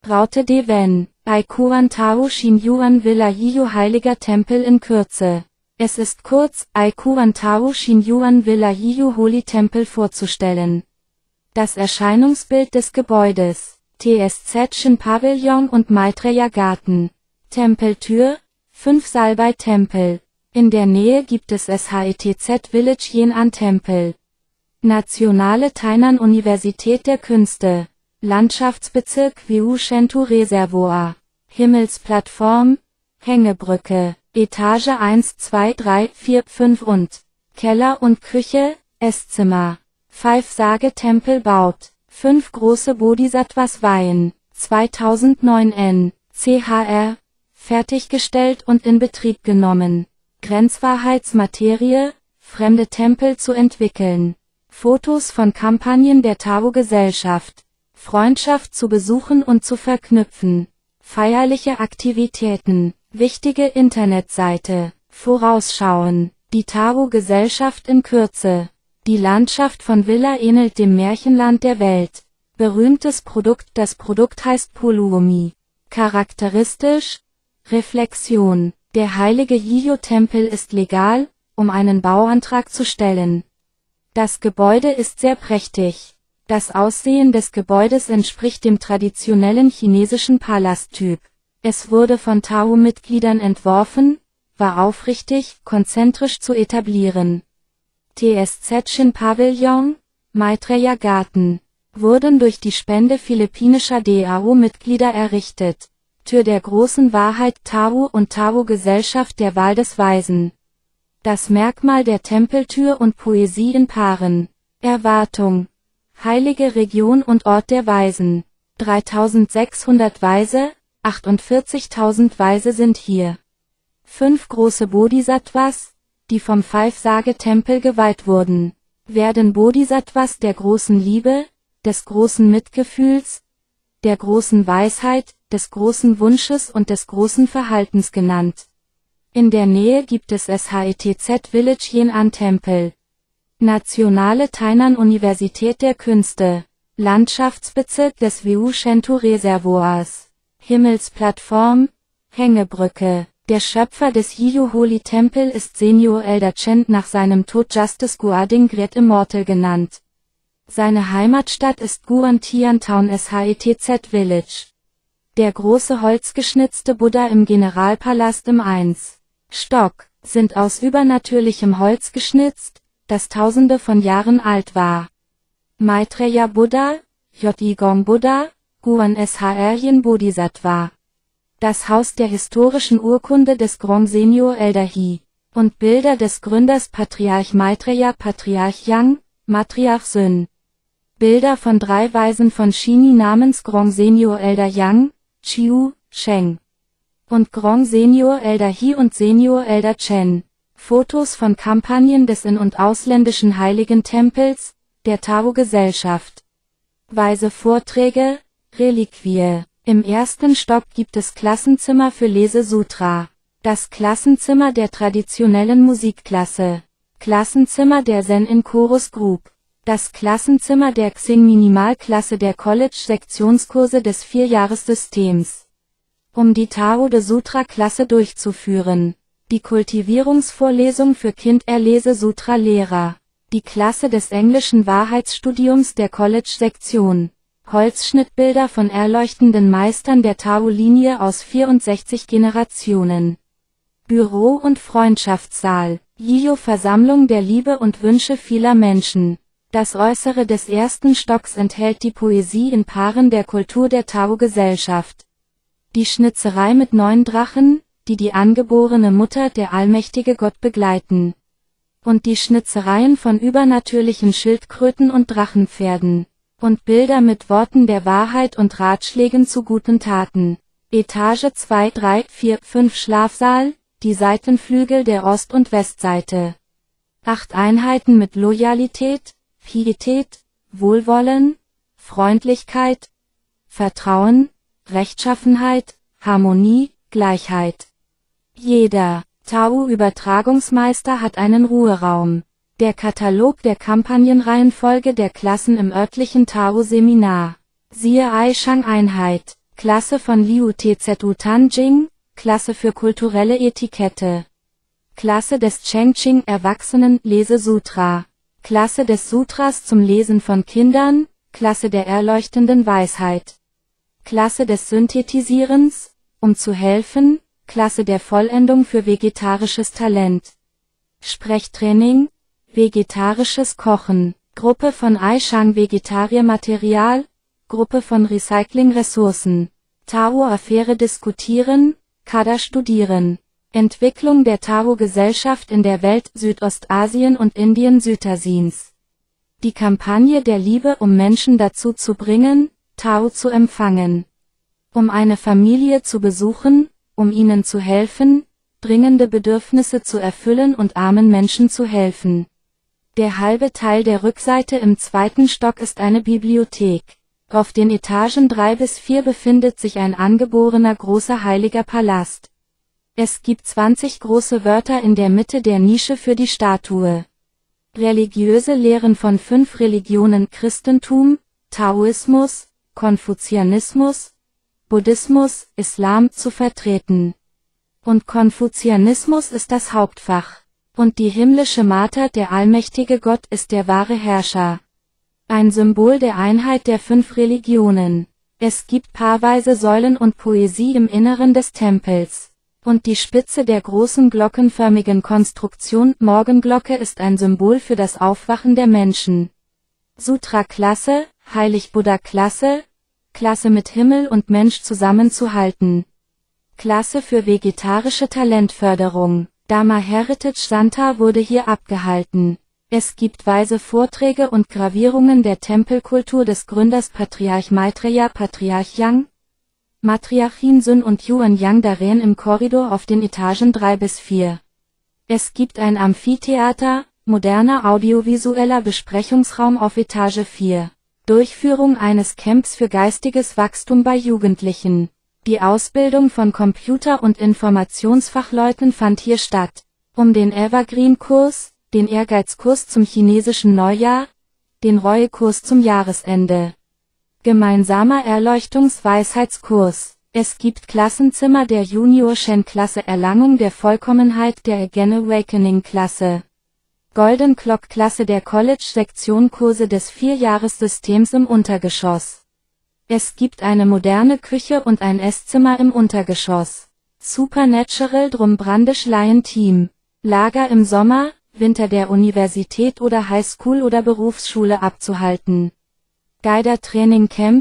Raute de Ven, Aikuan Tao Shin Yuan Villa Yiyu Heiliger Tempel in Kürze. Es ist kurz, Aikuan Tao Shin Yuan Villa Yiyu Holy Tempel vorzustellen. Das Erscheinungsbild des Gebäudes. TSZ Shin Pavillon und Maitreya Garten. Tempeltür, 5 Salbei Tempel. In der Nähe gibt es SHETZ Village Yan'an Tempel. Nationale Tainan Universität der Künste. Landschaftsbezirk Wiu-Shentu Reservoir. Himmelsplattform, Hängebrücke, Etage 1, 2, 3, 4, 5 und Keller und Küche, Esszimmer. Pfeif-Sage-Tempel baut 5 große Bodhisattvas weihen. 2009 N. CHR. Fertiggestellt und in Betrieb genommen. Grenzwahrheitsmaterie, fremde Tempel zu entwickeln. Fotos von Kampagnen der Tao-Gesellschaft. Freundschaft zu besuchen und zu verknüpfen. Feierliche Aktivitäten. Wichtige Internetseite. Vorausschauen. Die Tao-Gesellschaft in Kürze. Die Landschaft von Villa ähnelt dem Märchenland der Welt. Berühmtes Produkt. Das Produkt heißt Puluomi. Charakteristisch. Reflexion. Der heilige Yiyu-Tempel ist legal, um einen Bauantrag zu stellen. Das Gebäude ist sehr prächtig. Das Aussehen des Gebäudes entspricht dem traditionellen chinesischen Palasttyp. Es wurde von Tao-Mitgliedern entworfen, war aufrichtig, konzentrisch zu etablieren. TSZ Shin Pavillon, Maitreya Garten, wurden durch die Spende philippinischer DAO-Mitglieder errichtet. Tür der großen Wahrheit Tao und Tao-Gesellschaft der Wahl des Weisen. Das Merkmal der Tempeltür und Poesie in Paaren. Erwartung. Heilige Region und Ort der Weisen. 3600 Weise, 48.000 Weise sind hier. 5 große Bodhisattvas, die vom Pfeif-Sage-Tempel geweiht wurden, werden Bodhisattvas der großen Liebe, des großen Mitgefühls, der großen Weisheit, des großen Wunsches und des großen Verhaltens genannt. In der Nähe gibt es SHETZ Village Yan'an Tempel. Nationale Tainan Universität der Künste. Landschaftsbezirk des Wiu-Shentu Reservoirs. Himmelsplattform, Hängebrücke. Der Schöpfer des Yiyu Holy Tempel ist Senior Elder Chen nach seinem Tod Justice Guading Great Immortal genannt. Seine Heimatstadt ist Guantian Town SHETZ Village. Der große holzgeschnitzte Buddha im Generalpalast im 1. Stock, sind aus übernatürlichem Holz geschnitzt, das tausende von Jahren alt war. Maitreya Buddha, Jigong Buddha, Guan Shryin Bodhisattva. Das Haus der historischen Urkunde des Grand Senior Elder He. Und Bilder des Gründers Patriarch Maitreya Patriarch Yang, Matriarch Sun. Bilder von 3 Weisen von Shini namens Grand Senior Elder Yang, Chiu, Sheng. Und Grand Senior Elder He und Senior Elder Chen. Fotos von Kampagnen des in- und ausländischen Heiligen Tempels, der Tao-Gesellschaft. Weise Vorträge, Reliquie. Im 1. Stock gibt es Klassenzimmer für Lese-Sutra. Das Klassenzimmer der traditionellen Musikklasse. Klassenzimmer der Zen in Chorus Group. Das Klassenzimmer der Xing Minimalklasse der College-Sektionskurse des 4-Jahres-Systems. Um die Tao de Sutra-Klasse durchzuführen. Die Kultivierungsvorlesung für Kind-Lese-Sutra-Lehrer. Die Klasse des englischen Wahrheitsstudiums der College-Sektion. Holzschnittbilder von erleuchtenden Meistern der Tao-Linie aus 64 Generationen. Büro- und Freundschaftssaal. Yiyu-Versammlung der Liebe und Wünsche vieler Menschen. Das Äußere des 1. Stocks enthält die Poesie in Paaren der Kultur der Tao-Gesellschaft. Die Schnitzerei mit 9 Drachen, die die angeborene Mutter der allmächtige Gott begleiten. Und die Schnitzereien von übernatürlichen Schildkröten und Drachenpferden. Und Bilder mit Worten der Wahrheit und Ratschlägen zu guten Taten. Etage 2, 3, 4, 5 Schlafsaal, die Seitenflügel der Ost- und Westseite. 8 Einheiten mit Loyalität, Pietät, Wohlwollen, Freundlichkeit, Vertrauen, Rechtschaffenheit, Harmonie, Gleichheit. Jeder Tao-Übertragungsmeister hat einen Ruheraum. Der Katalog der Kampagnenreihenfolge der Klassen im örtlichen Tao-Seminar. Siehe Aishang-Einheit. Klasse von Liu Tzu Tanjing, Klasse für kulturelle Etikette. Klasse des Chengqing Erwachsenen Lesesutra. Klasse des Sutras zum Lesen von Kindern, Klasse der erleuchtenden Weisheit. Klasse des Synthetisierens, um zu helfen, Klasse der Vollendung für vegetarisches Talent. Sprechtraining, vegetarisches Kochen, Gruppe von Aishang Vegetariermaterial, Gruppe von Recycling-Ressourcen, Tao-Affäre diskutieren, Kada studieren. Entwicklung der Tao-Gesellschaft in der Welt Südostasien und Indien Südasiens. Die Kampagne der Liebe, um Menschen dazu zu bringen, Tao zu empfangen. Um eine Familie zu besuchen, um ihnen zu helfen, dringende Bedürfnisse zu erfüllen und armen Menschen zu helfen. Der halbe Teil der Rückseite im 2. Stock ist eine Bibliothek. Auf den Etagen 3 bis 4 befindet sich ein angeborener großer heiliger Palast. Es gibt 20 große Wörter in der Mitte der Nische für die Statue. Religiöse Lehren von 5 Religionen Christentum, Taoismus, Konfuzianismus, Buddhismus, Islam zu vertreten. Und Konfuzianismus ist das Hauptfach. Und die himmlische Mater, der allmächtige Gott, ist der wahre Herrscher. Ein Symbol der Einheit der 5 Religionen. Es gibt paarweise Säulen und Poesie im Inneren des Tempels. Und die Spitze der großen glockenförmigen Konstruktion Morgenglocke ist ein Symbol für das Aufwachen der Menschen. Sutra-Klasse, Heilig-Buddha-Klasse, Klasse mit Himmel und Mensch zusammenzuhalten. Klasse für vegetarische Talentförderung. Dharma Heritage Center wurde hier abgehalten. Es gibt weise Vorträge und Gravierungen der Tempelkultur des Gründers Patriarch Maitreya, Patriarch Yang, Matriarchin Sun und Yuan Yang darin im Korridor auf den Etagen 3 bis 4. Es gibt ein Amphitheater, moderner audiovisueller Besprechungsraum auf Etage 4. Durchführung eines Camps für geistiges Wachstum bei Jugendlichen. Die Ausbildung von Computer- und Informationsfachleuten fand hier statt. Um den Evergreen-Kurs, den Ehrgeizkurs zum chinesischen Neujahr, den Reue-Kurs zum Jahresende. Gemeinsamer Erleuchtungsweisheitskurs. Es gibt Klassenzimmer der Junior-Shen-Klasse Erlangung der Vollkommenheit der Again Awakening-Klasse. Golden Clock-Klasse der College-Sektion Kurse des 4-Jahres-Systems im Untergeschoss. Es gibt eine moderne Küche und ein Esszimmer im Untergeschoss. Supernatural Drum Brandish Lion Team. Lager im Sommer, Winter der Universität oder Highschool oder Berufsschule abzuhalten. Guider Training Camp,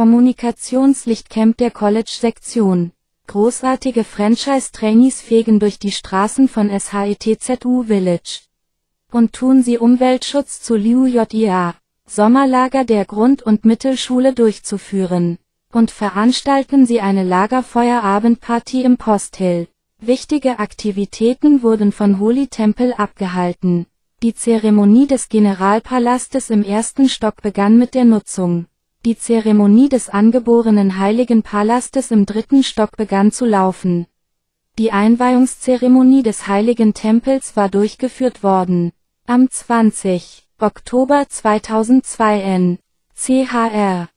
Kommunikationslichtcamp der College-Sektion. Großartige Franchise-Trainees fegen durch die Straßen von SHETZU Village. Und tun sie Umweltschutz zu Liu JIA. Sommerlager der Grund- und Mittelschule durchzuführen. Und veranstalten sie eine Lagerfeuerabendparty im Posthill. Wichtige Aktivitäten wurden von Holy Temple abgehalten. Die Zeremonie des Generalpalastes im 1. Stock begann mit der Nutzung. Die Zeremonie des angeborenen Heiligen Palastes im 3. Stock begann zu laufen. Die Einweihungszeremonie des Heiligen Tempels war durchgeführt worden. Am 20. Oktober 2002 n. CHR,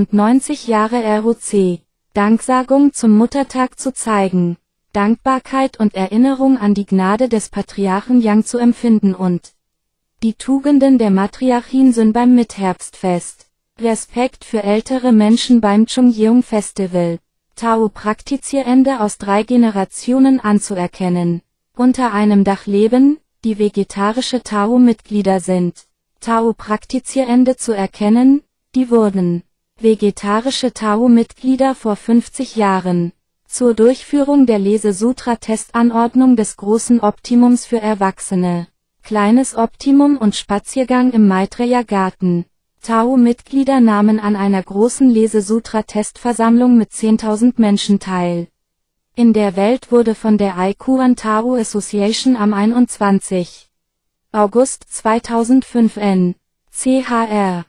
91 Jahre ROC. Danksagung zum Muttertag zu zeigen. Dankbarkeit und Erinnerung an die Gnade des Patriarchen Yang zu empfinden und die Tugenden der Matriarchin Sun beim Mitherbstfest. Respekt für ältere Menschen beim Chungjeong Festival. Tao-Praktizierende aus 3 Generationen anzuerkennen. Unter einem Dach leben, die vegetarische Tao-Mitglieder sind. Tao-Praktizierende zu erkennen, die wurden vegetarische Tao-Mitglieder vor 50 Jahren. Zur Durchführung der Lesesutra-Testanordnung des großen Optimums für Erwachsene. Kleines Optimum und Spaziergang im Maitreya-Garten. Tao-Mitglieder nahmen an einer großen Lesesutra-Testversammlung mit 10.000 Menschen teil. In der Welt wurde von der Aikuan Tao Association am 21. August 2005 n. CHR,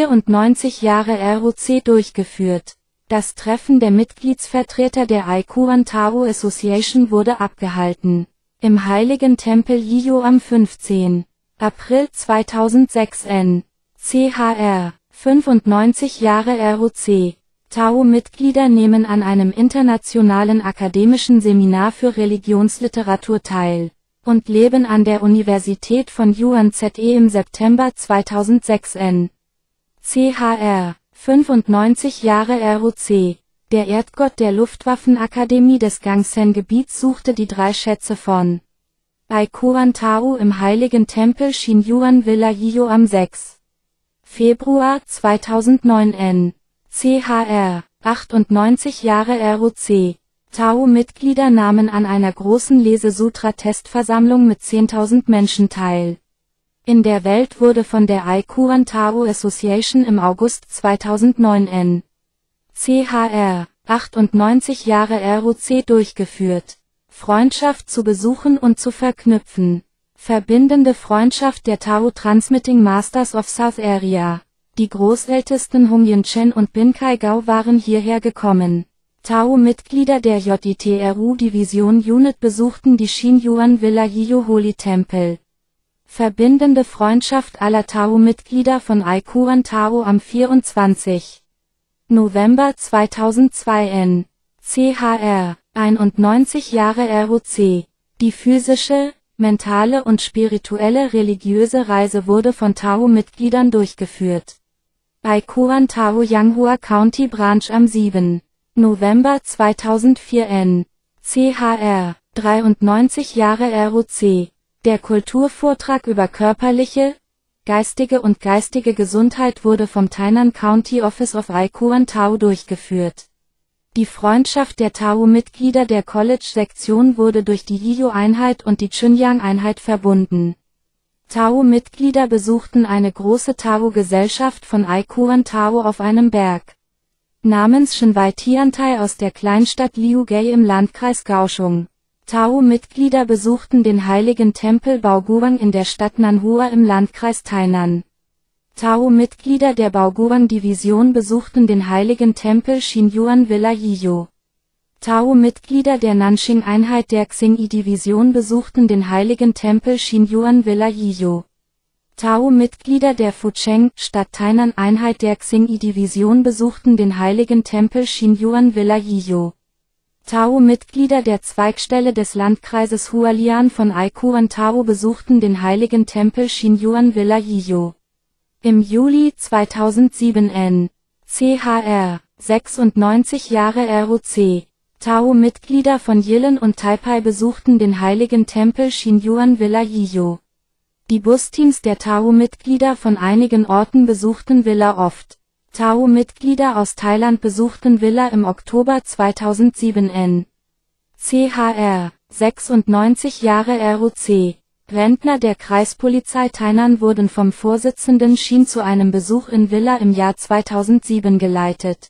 94 Jahre ROC durchgeführt. Das Treffen der Mitgliedsvertreter der Aikuan Tao Association wurde abgehalten. Im Heiligen Tempel Yiyo am 15. April 2006 n. CHR, 95 Jahre ROC. Tao-Mitglieder nehmen an einem internationalen akademischen Seminar für Religionsliteratur teil und leben an der Universität von UNZE im September 2006 n. CHR, 95 Jahre ROC. Der Erdgott der Luftwaffenakademie des Gangsen-Gebiets suchte die 3 Schätze von Aikuan Tao im heiligen Tempel Xinyuan Villa Yiyo am 6. Februar 2009 n. CHR, 98 Jahre ROC. Tao-Mitglieder nahmen an einer großen Lesesutra-Testversammlung mit 10.000 Menschen teil. In der Welt wurde von der Aikuan Tao Association im August 2009 n. CHR, 98 Jahre ROC durchgeführt. Freundschaft zu besuchen und zu verknüpfen. Verbindende Freundschaft der Tao Transmitting Masters of South Area. Die Großältesten Hongyan Chen und Bin Kai Gao waren hierher gekommen. Tao-Mitglieder der JITRU-Division Unit besuchten die Xinyuan Villa Yiyo Holy Temple. Verbindende Freundschaft aller Tao-Mitglieder von Aikuan Tao am 24. November 2002 n. CHR, 91 Jahre ROC. Die physische, mentale und spirituelle religiöse Reise wurde von Tao-Mitgliedern durchgeführt. Aikuan Tao Yanghua County Branch am 7. November 2004 n. CHR, 93 Jahre ROC. Der Kulturvortrag über körperliche, geistige und geistige Gesundheit wurde vom Tainan County Office of Aikuan Tao durchgeführt. Die Freundschaft der Tao-Mitglieder der College-Sektion wurde durch die Yiyo-Einheit und die Chunyang-Einheit verbunden. Tao-Mitglieder besuchten eine große Tao-Gesellschaft von Aikuan Tao auf einem Berg namens Shenwai Tiantai aus der Kleinstadt Liugay im Landkreis Kaohsiung. Tao-Mitglieder besuchten den heiligen Tempel Baoguang in der Stadt Nanhua im Landkreis Tainan. Tao-Mitglieder der Baoguang-Division besuchten den heiligen Tempel Xinyuan Villa Yiyo. Tao-Mitglieder der Nanxing-Einheit der Xingyi-Division besuchten den heiligen Tempel Xinyuan Villa Yiyo. Tao-Mitglieder der Fucheng, Stadt Tainan-Einheit der Xingyi-Division besuchten den heiligen Tempel Xinyuan Villa Yiyo. Tao-Mitglieder der Zweigstelle des Landkreises Hualien von Aikuan Tao besuchten den heiligen Tempel Xinyuan Villa Yiyo. Im Juli 2007 n. CHR, 96 Jahre ROC. Tao-Mitglieder von Yilan und Taipei besuchten den heiligen Tempel Xinyuan Villa Yiyo. Die Busteams der Tao-Mitglieder von einigen Orten besuchten Villa oft. Tao-Mitglieder aus Thailand besuchten Villa im Oktober 2007 n. CHR, 96 Jahre ROC. Rentner der Kreispolizei Tainan wurden vom Vorsitzenden Shin zu einem Besuch in Villa im Jahr 2007 geleitet.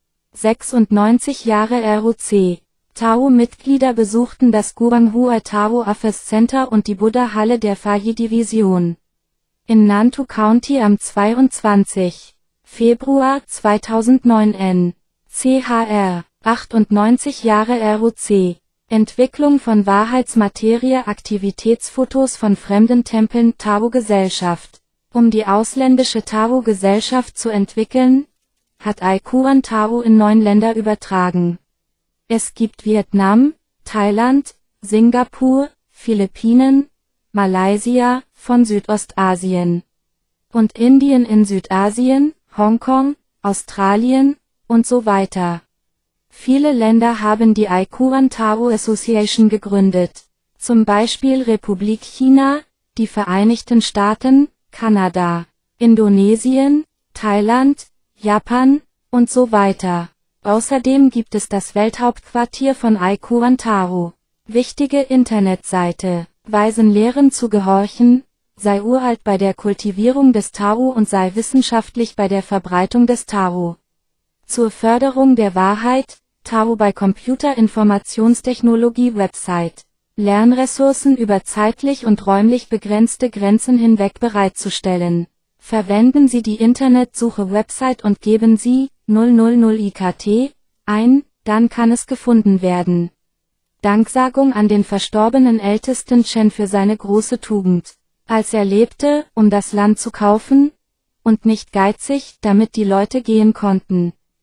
96 Jahre ROC. Tao-Mitglieder besuchten das Guanghua Tao Office Center und die Buddha-Halle der Fayi-Division. In Nantou County am 22. Februar 2009 n. CHR, 98 Jahre ROC. Entwicklung von Wahrheitsmaterie Aktivitätsfotos von fremden Tempeln Tao-Gesellschaft. Um die ausländische Tao-Gesellschaft zu entwickeln, hat Aikuan Tao in 9 Länder übertragen. Es gibt Vietnam, Thailand, Singapur, Philippinen, Malaysia, von Südostasien und Indien in Südasien, Hongkong, Australien und so weiter. Viele Länder haben die Aikuan Tao Association gegründet, zum Beispiel Republik China, die Vereinigten Staaten, Kanada, Indonesien, Thailand, Japan und so weiter. Außerdem gibt es das Welthauptquartier von Aikuan Tao. Wichtige Internetseite. Weisen Lehren zu gehorchen, sei uralt bei der Kultivierung des Tao und sei wissenschaftlich bei der Verbreitung des Tao. Zur Förderung der Wahrheit, Tao bei Computerinformationstechnologie Website. Lernressourcen über zeitlich und räumlich begrenzte Grenzen hinweg bereitzustellen. Verwenden Sie die Internetsuche Website und geben Sie 000 IKT ein, dann kann es gefunden werden. Danksagung an den verstorbenen Ältesten Chen für seine große Tugend. Als er lebte, um das Land zu kaufen, und nicht geizig, damit die Leute gehen konnten.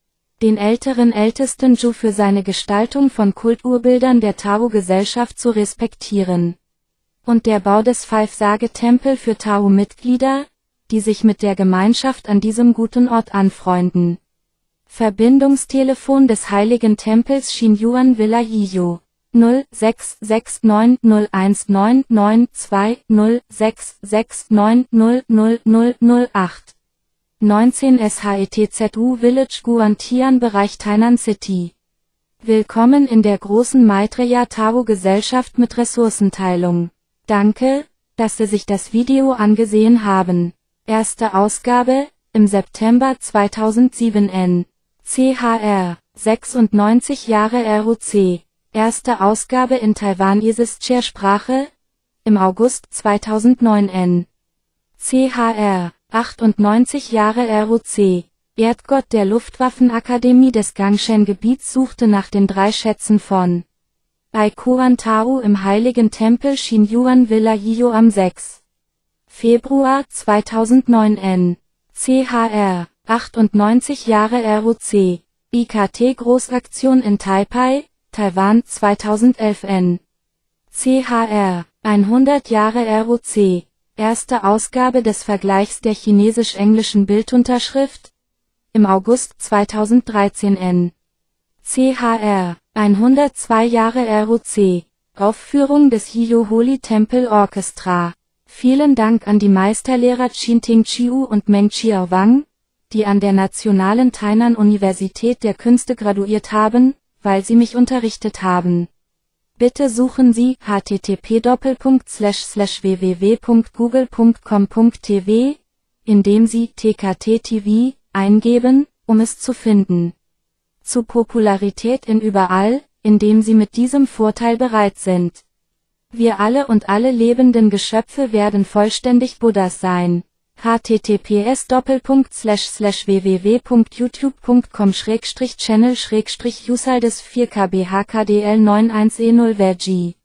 den ältesten Ju für seine Gestaltung von Kulturbildern der Tao-Gesellschaft zu respektieren. Und der Bau des Five-Sage-Tempel für Tao-Mitglieder, die sich mit der Gemeinschaft an diesem guten Ort anfreunden. Verbindungstelefon des Heiligen Tempels Xinyuan Villa Yiyu 0669019992 0669000008 19 SHETZU Village Guantian Bereich Tainan City. Willkommen in der großen Maitreya Tao Gesellschaft mit Ressourcenteilung. Danke, dass Sie sich das Video angesehen haben. Erste Ausgabe, im September 2007 N. CHR, 96 Jahre ROC. Erste Ausgabe in Taiwan-Isischer-Sprache, im August 2009 N. CHR, 98 Jahre ROC. Erdgott der Luftwaffenakademie des Gangshen-Gebiets suchte nach den 3 Schätzen von Aikuan Tao im Heiligen Tempel Xinyuan Villa Yiyu am 6. Februar 2009 N. CHR, 98 Jahre ROC. IKT Großaktion in Taipei, Taiwan 2011 N. CHR, 100 Jahre ROC. Erste Ausgabe des Vergleichs der chinesisch-englischen Bildunterschrift, im August 2013 N. CHR, 102 Jahre ROC. Aufführung des Yiyu Holy Temple Orchestra. Vielen Dank an die Meisterlehrer Qinting Chiu und Meng Chiao Wang, die an der Nationalen Tainan Universität der Künste graduiert haben, weil sie mich unterrichtet haben. Bitte suchen Sie http://www.google.com.tv, indem Sie TKT-TV eingeben, um es zu finden. Zu Popularität in überall, indem Sie mit diesem Vorteil bereit sind. Wir alle und alle lebenden Geschöpfe werden vollständig Buddhas sein. https://www.youtube.com/channel/usaldes4kbhkdl91e0vg.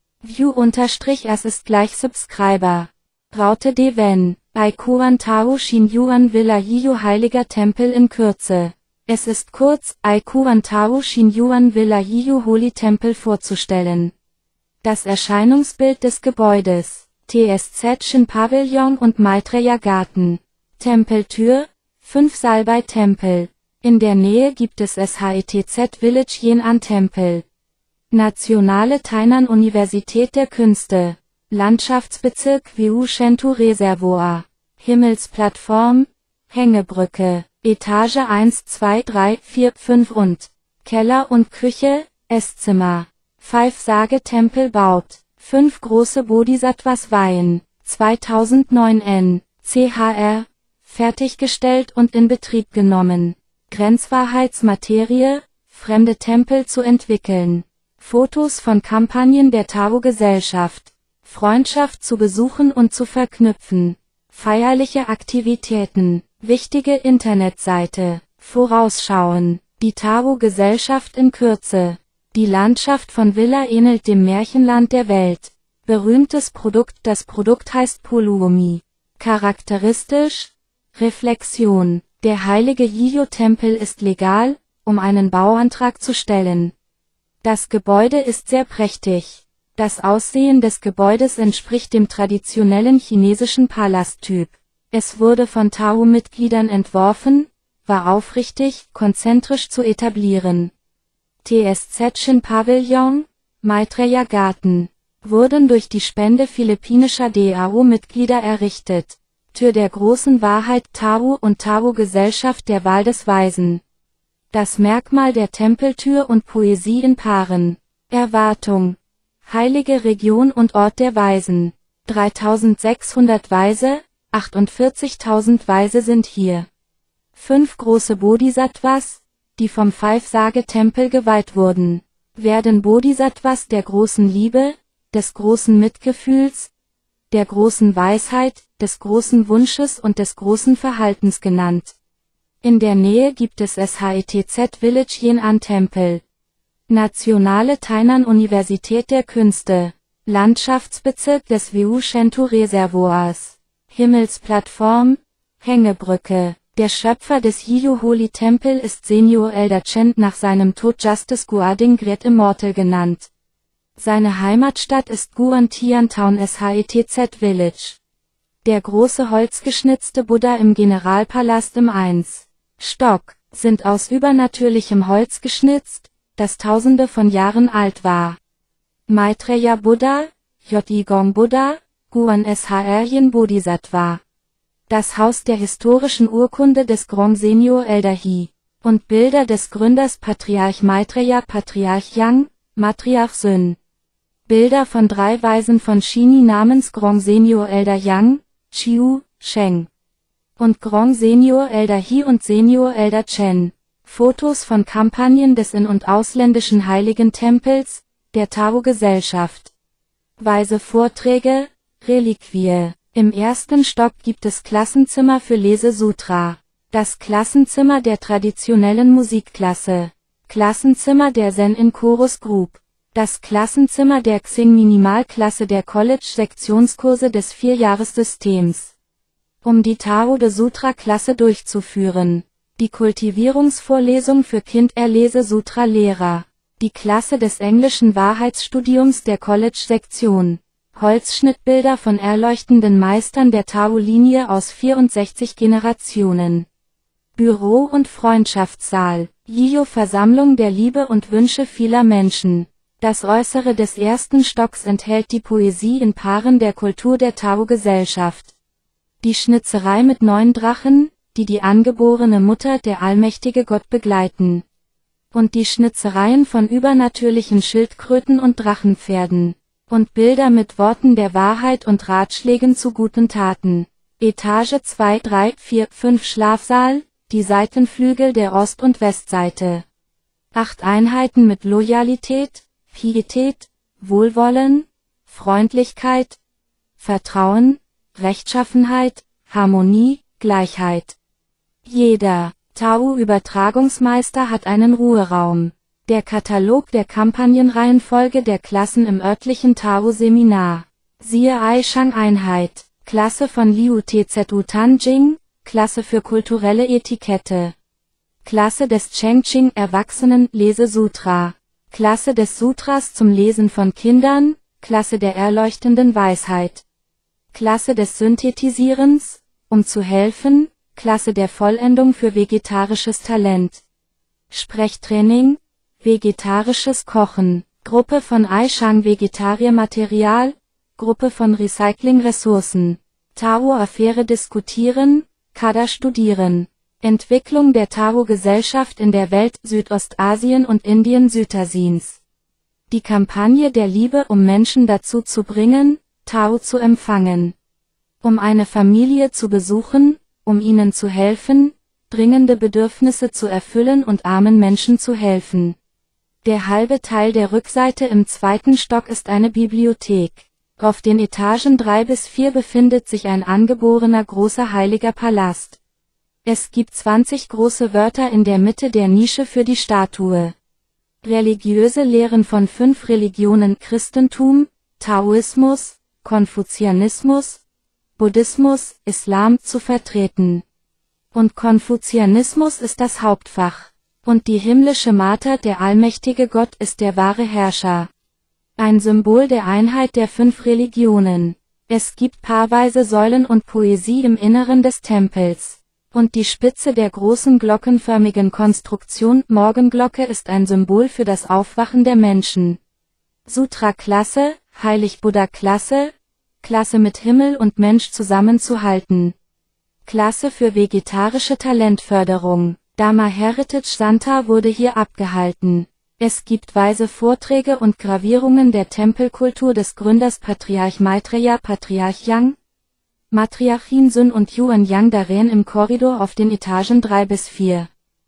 View_as ist gleich Subscriber. Raute de Wen. Aikuan Tao Xinyuan Villa Yiyu Heiliger Tempel in Kürze. Es ist kurz, Aikuan Tao Xinyuan Villa Yiyu Holy Tempel vorzustellen. Das Erscheinungsbild des Gebäudes. TSZ Shin Pavillon und Maitreya Garten. Tempeltür, 5 Salbei Tempel. In der Nähe gibt es SHETZ Village Yan'an Tempel. Nationale Tainan Universität der Künste. Landschaftsbezirk Wiu Shentu Reservoir. Himmelsplattform, Hängebrücke, Etage 1, 2, 3, 4, 5 und Keller und Küche, Esszimmer. Five-Sage-Tempel baut 5 große Bodhisattvas weihen. 2009 N. CHR. Fertiggestellt und in Betrieb genommen. Grenzwahrheitsmaterie, fremde Tempel zu entwickeln. Fotos von Kampagnen der Tao-Gesellschaft. Freundschaft zu besuchen und zu verknüpfen. Feierliche Aktivitäten. Wichtige Internetseite. Vorausschauen. Die Tao-Gesellschaft in Kürze. Die Landschaft von Villa ähnelt dem Märchenland der Welt. Berühmtes Produkt. Das Produkt heißt Puluomi. Charakteristisch. Reflexion. Der heilige Yiyu-Tempel ist legal, um einen Bauantrag zu stellen. Das Gebäude ist sehr prächtig. Das Aussehen des Gebäudes entspricht dem traditionellen chinesischen Palasttyp. Es wurde von Tao-Mitgliedern entworfen, war aufrichtig, konzentrisch zu etablieren. TSZ Shin Pavillon, Maitreya Garten, wurden durch die Spende philippinischer DAO-Mitglieder errichtet. Tür der großen Wahrheit Tao und Tao-Gesellschaft der Wahl des Weisen. Das Merkmal der Tempeltür und Poesie in Paaren. Erwartung. Heilige Region und Ort der Weisen. 3600 Weise, 48.000 Weise sind hier. 5 große Bodhisattvas, die vom Five-Sage-Tempel geweiht wurden, werden Bodhisattvas der großen Liebe, des großen Mitgefühls, der großen Weisheit, des großen Wunsches und des großen Verhaltens genannt. In der Nähe gibt es SHETZ Village Yan'an Tempel. Nationale Tainan Universität der Künste. Landschaftsbezirk des Wiu Shentu Reservoirs. Himmelsplattform, Hängebrücke, Der Schöpfer des Yiyu Holy Temple ist Senor Elder Chen, nach seinem Tod Justice Guarding Great Immortal genannt. Seine Heimatstadt ist Guantian Town Shetz Village. Der große holzgeschnitzte Buddha im Generalpalast im 1. Stock sind aus übernatürlichem Holz geschnitzt, das tausende von Jahren alt war. Maitreya Buddha, Jigong Buddha, Guan Shryin Bodhisattva. Das Haus der historischen Urkunde des Grand Senor Elder He. Und Bilder des Gründers Patriarch Maitreya, Patriarch Yang, Matriarch Sun. Bilder von 3 Weisen von Shini namens Grand Senor Elder Yang, Chiu, Sheng. Und Grand Senor Elder He und Senor Elder Chen. Fotos von Kampagnen des in- und ausländischen Heiligen Tempels, der Tao-Gesellschaft. Weise Vorträge, Reliquie. Im 1. Stock gibt es Klassenzimmer für Lese-Sutra. Das Klassenzimmer der traditionellen Musikklasse. Klassenzimmer der Zen in Chorus Group. Das Klassenzimmer der Xing Minimalklasse der College-Sektionskurse des 4-Jahres-Systems. Um die Tao-de-Sutra-Klasse durchzuführen. Die Kultivierungsvorlesung für Kind-Lese-Sutra-Lehrer. Die Klasse des englischen Wahrheitsstudiums der College-Sektion. Holzschnittbilder von erleuchtenden Meistern der Tao-Linie aus 64 Generationen. Büro- und Freundschaftssaal. Yiyu-Versammlung der Liebe und Wünsche vieler Menschen. Das Äußere des 1. Stocks enthält die Poesie in Paaren der Kultur der Tao-Gesellschaft. Die Schnitzerei mit 9 Drachen, die die angeborene Mutter der allmächtige Gott begleiten. Und die Schnitzereien von übernatürlichen Schildkröten und Drachenpferden. Und Bilder mit Worten der Wahrheit und Ratschlägen zu guten Taten. Etage 2, 3, 4, 5 Schlafsaal, die Seitenflügel der Ost- und Westseite. 8 Einheiten mit Loyalität, Pietät, Wohlwollen, Freundlichkeit, Vertrauen, Rechtschaffenheit, Harmonie, Gleichheit. Jeder Tao-Übertragungsmeister hat einen Ruheraum. Der Katalog der Kampagnenreihenfolge der Klassen im örtlichen Tao-Seminar. Siehe Aishang-Einheit, Klasse von Liu Tzu Tanjing, Klasse für kulturelle Etikette. Klasse des Chengqing Erwachsenen Lesesutra. Klasse des Sutras zum Lesen von Kindern, Klasse der erleuchtenden Weisheit. Klasse des Synthetisierens, um zu helfen, Klasse der Vollendung für vegetarisches Talent. Sprechtraining, vegetarisches Kochen, Gruppe von Aishang Vegetariermaterial, Gruppe von Recycling-Ressourcen, Tao-Affäre diskutieren, Kada studieren. Entwicklung der Tao-Gesellschaft in der Welt Südostasien und Indien Südasiens. Die Kampagne der Liebe, um Menschen dazu zu bringen, Tao zu empfangen. Um eine Familie zu besuchen, um ihnen zu helfen, dringende Bedürfnisse zu erfüllen und armen Menschen zu helfen. Der halbe Teil der Rückseite im 2. Stock ist eine Bibliothek. Auf den Etagen 3 bis 4 befindet sich ein angeborener großer heiliger Palast. Es gibt 20 große Wörter in der Mitte der Nische für die Statue. Religiöse Lehren von 5 Religionen Christentum, Taoismus, Konfuzianismus, Buddhismus, Islam zu vertreten. Und Konfuzianismus ist das Hauptfach. Und die himmlische Mater, der allmächtige Gott, ist der wahre Herrscher. Ein Symbol der Einheit der 5 Religionen. Es gibt paarweise Säulen und Poesie im Inneren des Tempels. Und die Spitze der großen glockenförmigen Konstruktion Morgenglocke ist ein Symbol für das Aufwachen der Menschen. Sutra-Klasse, Heilig-Buddha-Klasse, Klasse mit Himmel und Mensch zusammenzuhalten. Klasse für vegetarische Talentförderung. Dharma Heritage Center wurde hier abgehalten. Es gibt weise Vorträge und Gravierungen der Tempelkultur des Gründers Patriarch Maitreya, Patriarch Yang, Matriarchin Sun und Yuan Yang darin im Korridor auf den Etagen 3 bis 4.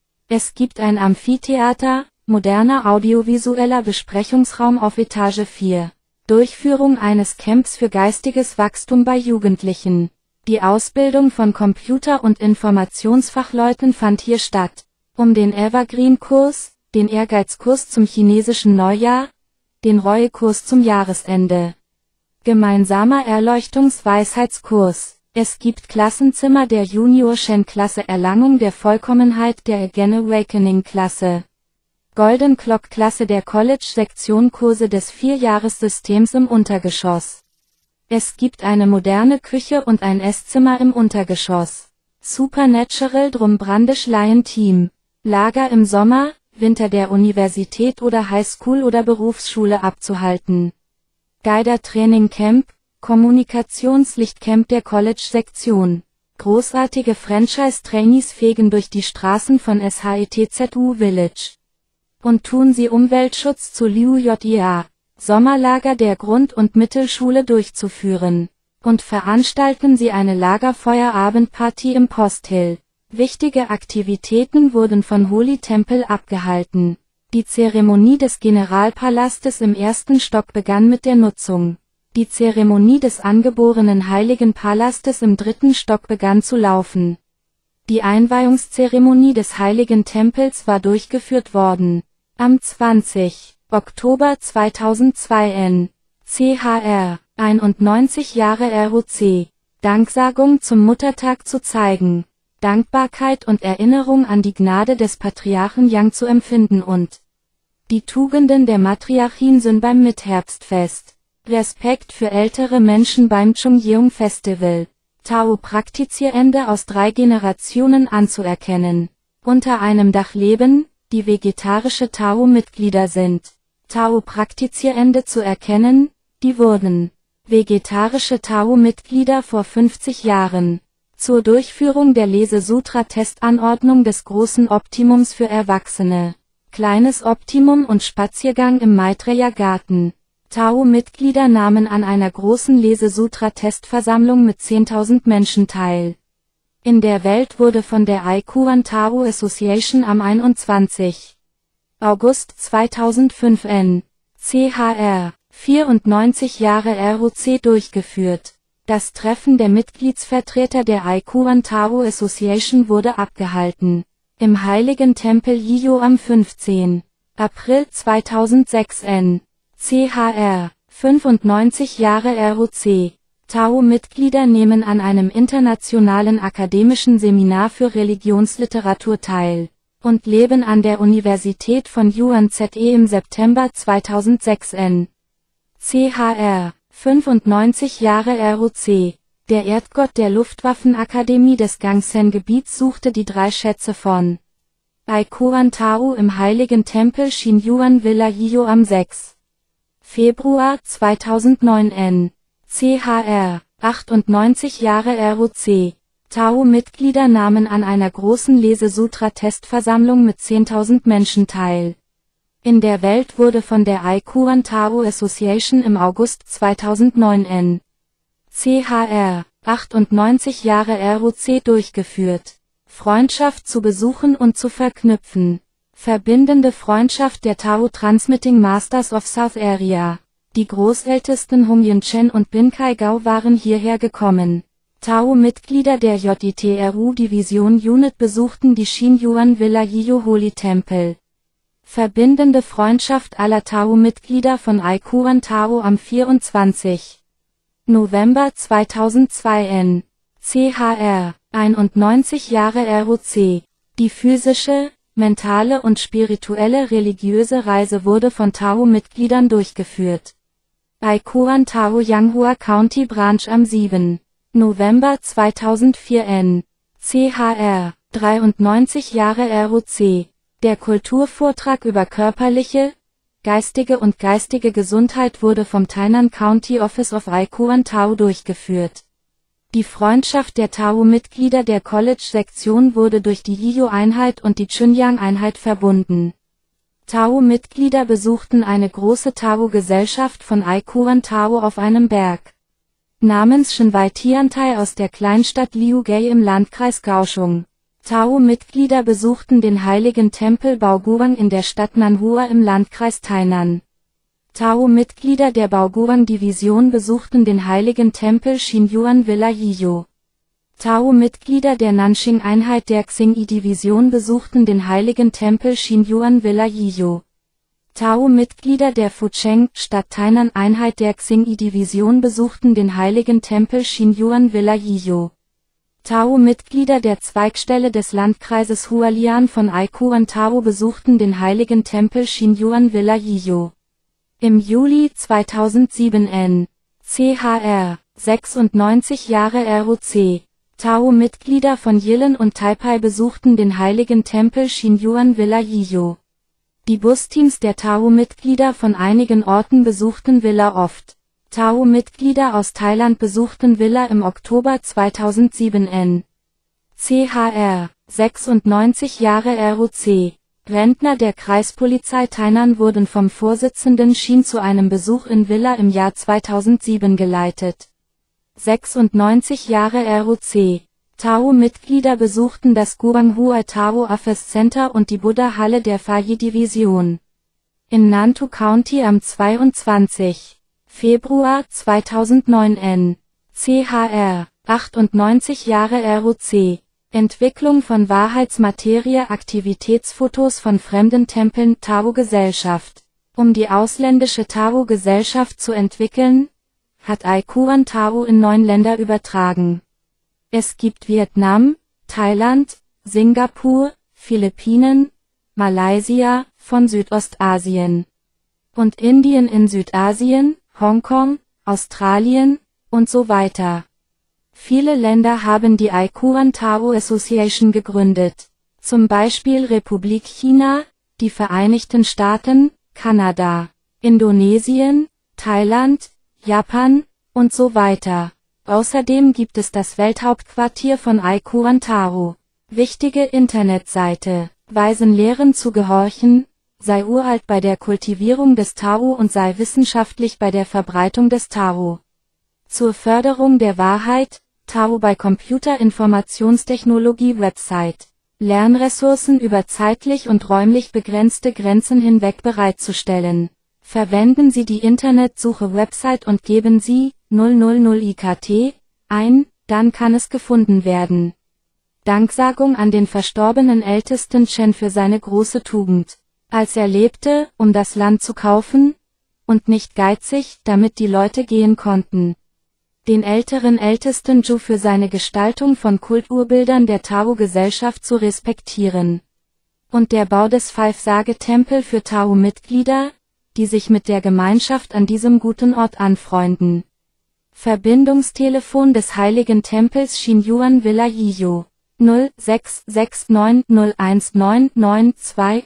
Es gibt ein Amphitheater, moderner audiovisueller Besprechungsraum auf Etage 4. Durchführung eines Camps für geistiges Wachstum bei Jugendlichen. Die Ausbildung von Computer- und Informationsfachleuten fand hier statt. Um den Evergreen-Kurs, den Ehrgeizkurs zum chinesischen Neujahr, den Reue-Kurs zum Jahresende. Gemeinsamer Erleuchtungsweisheitskurs. Es gibt Klassenzimmer der Junior Shen-Klasse, Erlangung der Vollkommenheit der Again Awakening-Klasse. Golden Clock-Klasse der College-Sektion, Kurse des 4-Jahres-Systems im Untergeschoss. Es gibt eine moderne Küche und ein Esszimmer im Untergeschoss. Supernatural Drum Brandish Lion Team. Lager im Sommer, Winter der Universität oder Highschool oder Berufsschule abzuhalten. Guider Training Camp, Kommunikationslichtcamp der College-Sektion. Großartige Franchise-Trainees fegen durch die Straßen von SHETZU Village. Und tun sie Umweltschutz zu LIUJIA. Sommerlager der Grund- und Mittelschule durchzuführen. Und veranstalten sie eine Lagerfeuerabendparty im Posthill. Wichtige Aktivitäten wurden von Holy Temple abgehalten. Die Zeremonie des Generalpalastes im ersten Stock begann mit der Nutzung. Die Zeremonie des angeborenen Heiligen Palastes im dritten Stock begann zu laufen. Die Einweihungszeremonie des Heiligen Tempels war durchgeführt worden. Am 20. Oktober 2002 n. CHR, 91 Jahre ROC. Danksagung zum Muttertag zu zeigen. Dankbarkeit und Erinnerung an die Gnade des Patriarchen Yang zu empfinden und die Tugenden der Matriarchin Sun beim Mitherbstfest. Respekt für ältere Menschen beim Chungjeong Festival. Tao-Praktizierende aus 3 Generationen anzuerkennen. Unter einem Dach leben, die vegetarische Tao-Mitglieder sind. Tao-Praktizierende zu erkennen, die wurden vegetarische Tao-Mitglieder vor 50 Jahren. Zur Durchführung der Lese-Sutra-Testanordnung des großen Optimums für Erwachsene. Kleines Optimum und Spaziergang im Maitreya-Garten. Tao-Mitglieder nahmen an einer großen Lese-Sutra-Testversammlung mit 10.000 Menschen teil. In der Welt wurde von der Aikuan Tao Association am 21. August 2005 n. CHR, 94 Jahre ROC durchgeführt. Das Treffen der Mitgliedsvertreter der Aikuan Tao Association wurde abgehalten. Im Heiligen Tempel Yiyo am 15. April 2006 n. CHR, 95 Jahre ROC. Tao-Mitglieder nehmen an einem internationalen akademischen Seminar für Religionsliteratur teil und leben an der Universität von Yuan-Ze im September 2006 n. CHR, 95 Jahre ROC. Der Erdgott der Luftwaffenakademie des Gangsen-Gebiets suchte die 3 Schätze von Aikuan Tao im Heiligen Tempel Shinyuan Villa Yiyo am 6. Februar 2009 n. CHR, 98 Jahre ROC. Tao-Mitglieder nahmen an einer großen Lese-Sutra-Testversammlung mit 10.000 Menschen teil. In der Welt wurde von der Aikuan Tao Association im August 2009 n. CHR, 98 Jahre ROC durchgeführt. Freundschaft zu besuchen und zu verknüpfen. Verbindende Freundschaft der Tao Transmitting Masters of South Area. Die Großältesten Hung-Yin Chen und Bin Kai-Gao waren hierher gekommen. Tao-Mitglieder der JITRU-Division Unit besuchten die Shinyuan Villa Yiyo Holy Temple. Verbindende Freundschaft aller Tao-Mitglieder von Aikuan Tao am 24. November 2002 n. CHR, 91 Jahre ROC. Die physische, mentale und spirituelle religiöse Reise wurde von Tao-Mitgliedern durchgeführt. Aikuan Tao Yanghua County Branch am 7. November 2004 n. CHR, 93 Jahre ROC. Der Kulturvortrag über körperliche, geistige Gesundheit wurde vom Tainan County Office of Aikuan Tao durchgeführt. Die Freundschaft der Tao-Mitglieder der College-Sektion wurde durch die Yiyo-Einheit und die Chunyang-Einheit verbunden. Tao-Mitglieder besuchten eine große Tao-Gesellschaft von Aikuan Tao auf einem Berg namens Shenwai Tiantai aus der Kleinstadt Liugay im Landkreis Kaohsiung. Tao-Mitglieder besuchten den heiligen Tempel Baoguang in der Stadt Nanhua im Landkreis Tainan. Tao-Mitglieder der Baoguang-Division besuchten den heiligen Tempel Shinyuan Villa Yiyo. Tao-Mitglieder der Nanxing-Einheit der Xingyi-Division besuchten den heiligen Tempel Shinyuan Villa Yiyo. Tao-Mitglieder der Fucheng-Stadt Tainan-Einheit der Xingyi-Division besuchten den heiligen Tempel Xinyuan Villa Yiyo. Tao-Mitglieder der Zweigstelle des Landkreises Hualien von Aikuan Tao besuchten den heiligen Tempel Xinyuan Villa Yiyo. Im Juli 2007 N.Chr. 96 Jahre ROC. Tao-Mitglieder von Jilin und Taipei besuchten den heiligen Tempel Xinyuan Villa Yiyo. Die Busteams der Tao-Mitglieder von einigen Orten besuchten Villa oft. Tao-Mitglieder aus Thailand besuchten Villa im Oktober 2007 N.Chr. 96 Jahre ROC. Rentner der Kreispolizei Tainan wurden vom Vorsitzenden Shin zu einem Besuch in Villa im Jahr 2007 geleitet. 96 Jahre ROC. Tao-Mitglieder besuchten das Guanghua Tao Office Center und die Buddha-Halle der Fayi-Division. In Nantou County am 22. Februar 2009 N.Chr. 98 Jahre ROC. Entwicklung von Wahrheitsmaterie Aktivitätsfotos von fremden Tempeln Tao-Gesellschaft. Um die ausländische Tao-Gesellschaft zu entwickeln, hat Aikuan Tao in 9 Länder übertragen. Es gibt Vietnam, Thailand, Singapur, Philippinen, Malaysia, von Südostasien und Indien in Südasien, Hongkong, Australien und so weiter. Viele Länder haben die Aikuan Tao Association gegründet, zum Beispiel Republik China, die Vereinigten Staaten, Kanada, Indonesien, Thailand, Japan und so weiter. Außerdem gibt es das Welthauptquartier von Aikuan Tao. Wichtige Internetseite. Weisen Lehren zu gehorchen, sei uralt bei der Kultivierung des Tao und sei wissenschaftlich bei der Verbreitung des Tao. Zur Förderung der Wahrheit, Tao bei Computerinformationstechnologie Website. Lernressourcen über zeitlich und räumlich begrenzte Grenzen hinweg bereitzustellen. Verwenden Sie die Internetsuche Website und geben Sie 000 IKT ein, dann kann es gefunden werden. Danksagung an den verstorbenen Ältesten Chen für seine große Tugend. Als er lebte, um das Land zu kaufen, und nicht geizig, damit die Leute gehen konnten. Den älteren Ältesten Zhu für seine Gestaltung von Kulturbildern der Tao-Gesellschaft zu respektieren. Und der Bau des Five-Sage-Tempel für Tao-Mitglieder, die sich mit der Gemeinschaft an diesem guten Ort anfreunden. Verbindungstelefon des heiligen Tempels Xinyuan Villa Yiyo. 0669019992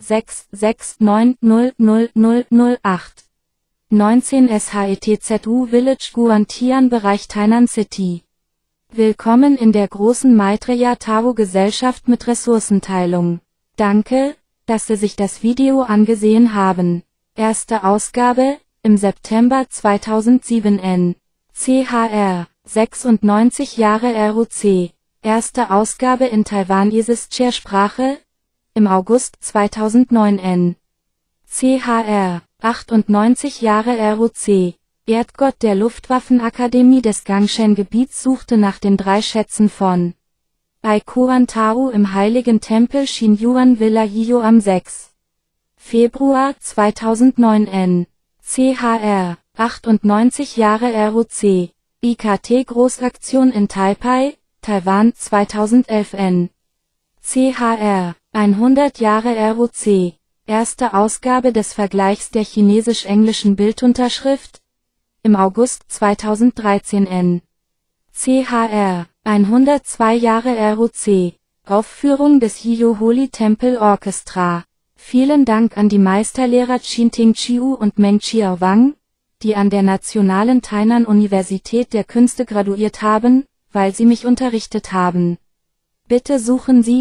0669000008. 19 SHETZU Village Guantian Bereich Tainan City. Willkommen in der großen Maitreya Tao Gesellschaft mit Ressourcenteilung. Danke, dass Sie sich das Video angesehen haben. Erste Ausgabe, im September 2007 N.Chr. 96 Jahre ROC. Erste Ausgabe in Taiwanesischer Sprache, im August 2009 N.Chr. 98 Jahre ROC. Erdgott der Luftwaffenakademie des Gangshen-Gebiets suchte nach den 3 Schätzen von Aikuan Tao im heiligen Tempel Xinyuan Villa Yiyo am 6. Februar 2009 N.Chr. 98 Jahre ROC. IKT Großaktion in Taipei, Taiwan 2011 N.Chr. 100 Jahre ROC. Erste Ausgabe des Vergleichs der chinesisch-englischen Bildunterschrift, im August 2013 N.Chr. 102 Jahre ROC. Aufführung des Yiyo Holy Temple Orchestra. Vielen Dank an die Meisterlehrer Chin-Ting Chiu und Meng Chiao Wang, die an der Nationalen Tainan Universität der Künste graduiert haben, weil sie mich unterrichtet haben. Bitte suchen Sie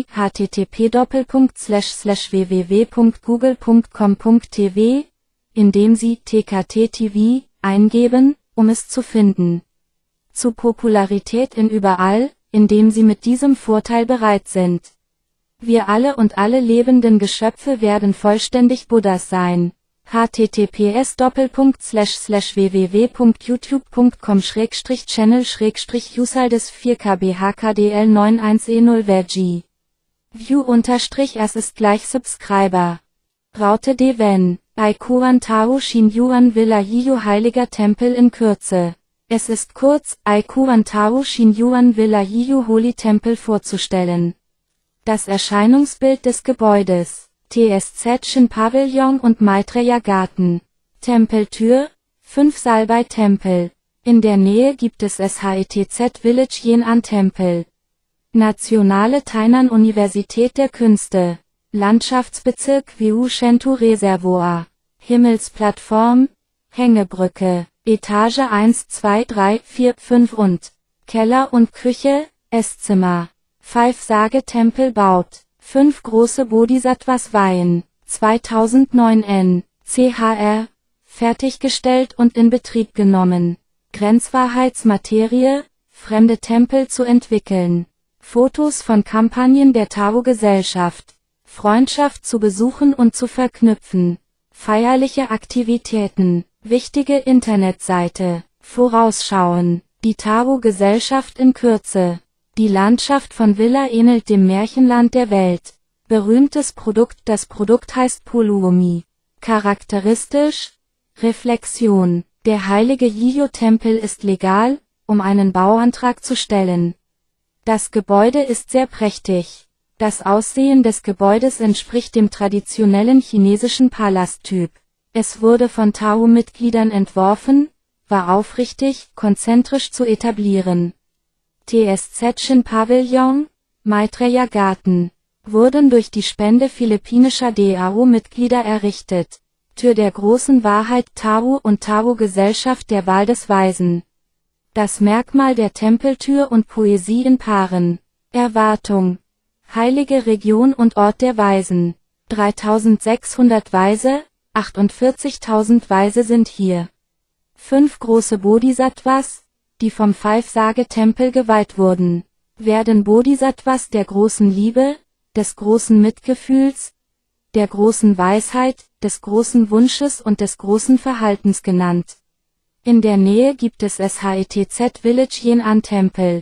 http://www.google.com.tv, indem Sie TKT-TV eingeben, um es zu finden. Zu Popularität in überall, indem Sie mit diesem Vorteil bereit sind. Wir alle und alle lebenden Geschöpfe werden vollständig Buddhas sein. https://www.youtube.com/channel/usaldes4kbhkdl91e0verg. View_as ist gleich Subscriber. Raute de Ven. Aikuan Tao Shin Yuan Villa Yiyu Heiliger Tempel in Kürze. Es ist kurz, Aikuan Tao Shin Yuan Villa Yiyu Holy Tempel vorzustellen. Das Erscheinungsbild des Gebäudes. TSZ Shin Pavillon und Maitreya Garten. Tempeltür, 5 Salbei Tempel. In der Nähe gibt es SHETZ Village Yan'an Tempel. Nationale Tainan Universität der Künste. Landschaftsbezirk Wiu Shentu Reservoir. Himmelsplattform, Hängebrücke, Etage 1, 2, 3, 4, 5 und Keller und Küche, Esszimmer. Five Sage Tempel baut 5 große Bodhisattvas weihen. 2009 N. CHR. Fertiggestellt und in Betrieb genommen. Grenzwahrheitsmaterie, fremde Tempel zu entwickeln. Fotos von Kampagnen der Tao-Gesellschaft. Freundschaft zu besuchen und zu verknüpfen. Feierliche Aktivitäten. Wichtige Internetseite. Vorausschauen. Die Tao-Gesellschaft in Kürze. Die Landschaft von Villa ähnelt dem Märchenland der Welt. Berühmtes Produkt. Das Produkt heißt Puluomi. Charakteristisch. Reflexion. Der heilige Yiyu-Tempel ist legal, um einen Bauantrag zu stellen. Das Gebäude ist sehr prächtig. Das Aussehen des Gebäudes entspricht dem traditionellen chinesischen Palasttyp. Es wurde von Tao-Mitgliedern entworfen, war aufrichtig, konzentrisch zu etablieren. TSZ Shin Pavillon, Maitreya Garten, wurden durch die Spende philippinischer DAO-Mitglieder errichtet. Tür der großen Wahrheit Tao und Tao-Gesellschaft der Wahl des Weisen. Das Merkmal der Tempeltür und Poesie in Paaren. Erwartung. Heilige Region und Ort der Weisen. 3600 Weise, 48.000 Weise sind hier. 5 große Bodhisattvas, die vom Five-Sage-Tempel geweiht wurden, werden Bodhisattvas der großen Liebe, des großen Mitgefühls, der großen Weisheit, des großen Wunsches und des großen Verhaltens genannt. In der Nähe gibt es SHETZ Village Yan'an Tempel.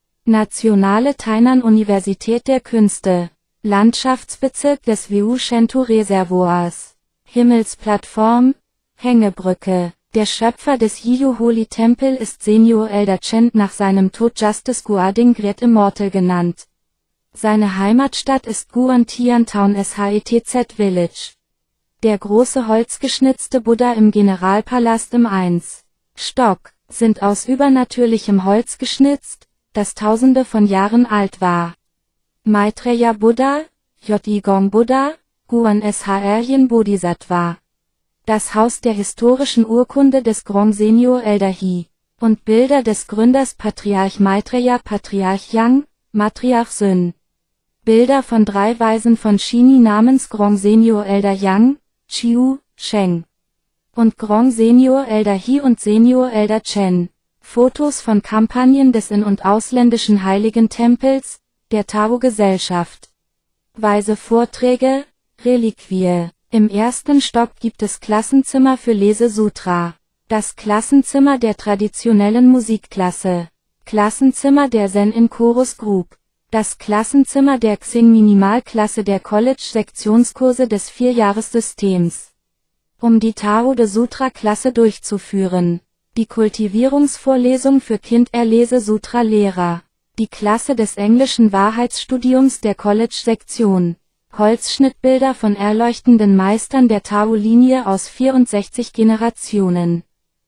Nationale Tainan Universität der Künste. Landschaftsbezirk des Wiu Shentu Reservoirs. Himmelsplattform, Hängebrücke. Der Schöpfer des Yiyu Holy Tempel ist Senior Elder Chen nach seinem Tod Justice Guading Great Immortal genannt. Seine Heimatstadt ist Guantian Town SHETZ Village. Der große holzgeschnitzte Buddha im Generalpalast im 1. Stock, sind aus übernatürlichem Holz geschnitzt, das tausende von Jahren alt war. Maitreya Buddha, Jigong Buddha, Guan Shryin Bodhisattva. Das Haus der historischen Urkunde des Grand Senior Elder He. Und Bilder des Gründers Patriarch Maitreya Patriarch Yang, Matriarch Sun. Bilder von 3 Weisen von Shini namens Grand Senior Elder Yang, Chiu, Sheng. Und Grand Senior Elder He und Senior Elder Chen. Fotos von Kampagnen des in- und ausländischen Heiligen Tempels, der Tao-Gesellschaft. Weise Vorträge, Reliquie. Im 1. Stock gibt es Klassenzimmer für Lese-Sutra. Das Klassenzimmer der traditionellen Musikklasse. Klassenzimmer der Zen in Chorus Group. Das Klassenzimmer der Xing Minimalklasse der College-Sektionskurse des 4-Jahres-Systems. Um die Tao de Sutra-Klasse durchzuführen. Die Kultivierungsvorlesung für Kind-Erlese-Sutra-Lehrer. Die Klasse des englischen Wahrheitsstudiums der College-Sektion. Holzschnittbilder von erleuchtenden Meistern der Tao-Linie aus 64 Generationen.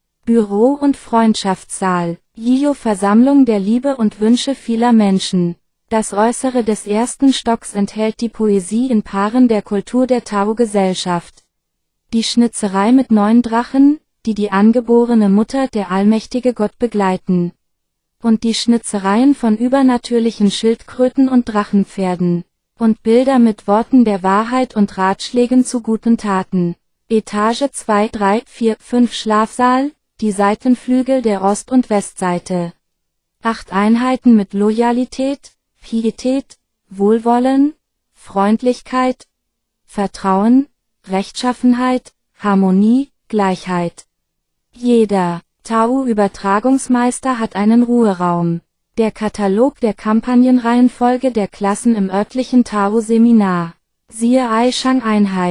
Büro- und Freundschaftssaal. Yiyu-Versammlung der Liebe und Wünsche vieler Menschen. Das Äußere des 1. Stocks enthält die Poesie in Paaren der Kultur der Tao-Gesellschaft. Die Schnitzerei mit 9 Drachen, die die angeborene Mutter der allmächtige Gott begleiten. Und die Schnitzereien von übernatürlichen Schildkröten und Drachenpferden. Und Bilder mit Worten der Wahrheit und Ratschlägen zu guten Taten. Etage 2, 3, 4, 5 Schlafsaal, die Seitenflügel der Ost- und Westseite. 8 Einheiten mit Loyalität, Pietät, Wohlwollen, Freundlichkeit, Vertrauen, Rechtschaffenheit, Harmonie, Gleichheit. Jeder Tao-Übertragungsmeister hat einen Ruheraum. Der Katalog der Kampagnenreihenfolge der Klassen im örtlichen Tao-Seminar. Siehe Aishang-Einheit.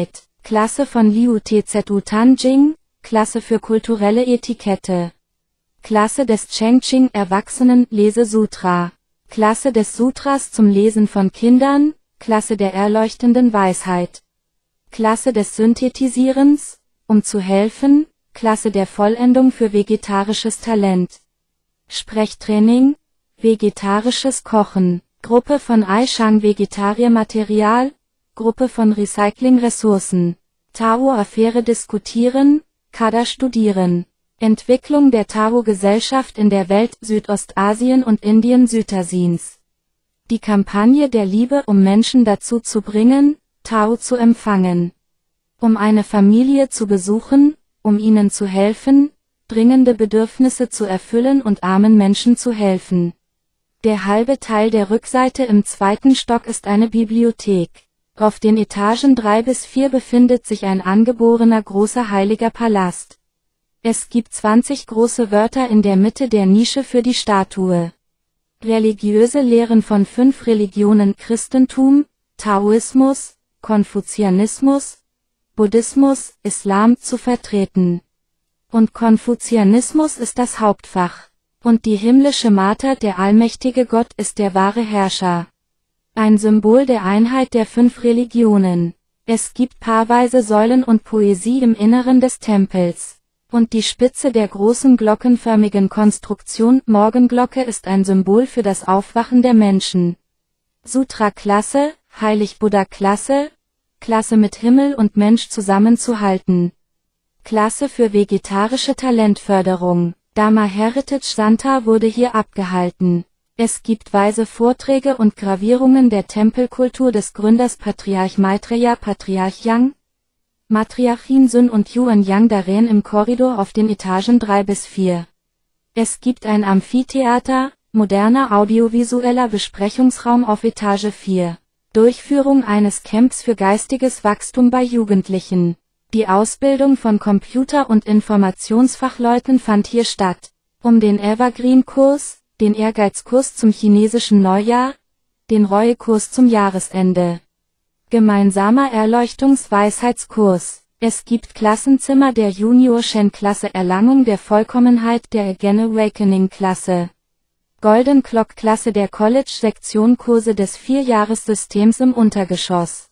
Klasse von Liu Tzu Tanjing, Klasse für kulturelle Etikette. Klasse des Chengqing Erwachsenen Lesesutra. Klasse des Sutras zum Lesen von Kindern, Klasse der erleuchtenden Weisheit. Klasse des Synthetisierens, um zu helfen, Klasse der Vollendung für vegetarisches Talent. Sprechtraining, vegetarisches Kochen, Gruppe von Aishang Vegetariermaterial, Gruppe von Recycling Ressourcen, Tao-Affäre diskutieren, Kada studieren. Entwicklung der Tao-Gesellschaft in der Welt Südostasien und Indien Südasiens. Die Kampagne der Liebe, um Menschen dazu zu bringen, Tao zu empfangen. Um eine Familie zu besuchen, um ihnen zu helfen, dringende Bedürfnisse zu erfüllen und armen Menschen zu helfen. Der halbe Teil der Rückseite im 2. Stock ist eine Bibliothek. Auf den Etagen 3 bis 4 befindet sich ein angeborener großer heiliger Palast. Es gibt 20 große Wörter in der Mitte der Nische für die Statue. Religiöse Lehren von 5 Religionen Christentum, Taoismus, Konfuzianismus, Buddhismus, Islam zu vertreten. Und Konfuzianismus ist das Hauptfach. Und die himmlische Mater, der allmächtige Gott, ist der wahre Herrscher. Ein Symbol der Einheit der 5 Religionen. Es gibt paarweise Säulen und Poesie im Inneren des Tempels. Und die Spitze der großen glockenförmigen Konstruktion Morgenglocke ist ein Symbol für das Aufwachen der Menschen. Sutra-Klasse, Heilig-Buddha-Klasse, Klasse mit Himmel und Mensch zusammenzuhalten. Klasse für vegetarische Talentförderung. Dharma Heritage Center wurde hier abgehalten. Es gibt weise Vorträge und Gravierungen der Tempelkultur des Gründers Patriarch Maitreya, Patriarch Yang, Matriarchin Sun und Yuan Yang darin im Korridor auf den Etagen 3 bis 4. Es gibt ein Amphitheater, moderner audiovisueller Besprechungsraum auf Etage 4. Durchführung eines Camps für geistiges Wachstum bei Jugendlichen. Die Ausbildung von Computer- und Informationsfachleuten fand hier statt. Um den Evergreen-Kurs, den Ehrgeizkurs zum chinesischen Neujahr, den Reue-Kurs zum Jahresende. Gemeinsamer Erleuchtungsweisheitskurs. Es gibt Klassenzimmer der Junior Shen Klasse Erlangung der Vollkommenheit der Again Awakening Klasse. Golden Clock Klasse der College-Sektion Kurse des 4-Jahres-Systems im Untergeschoss.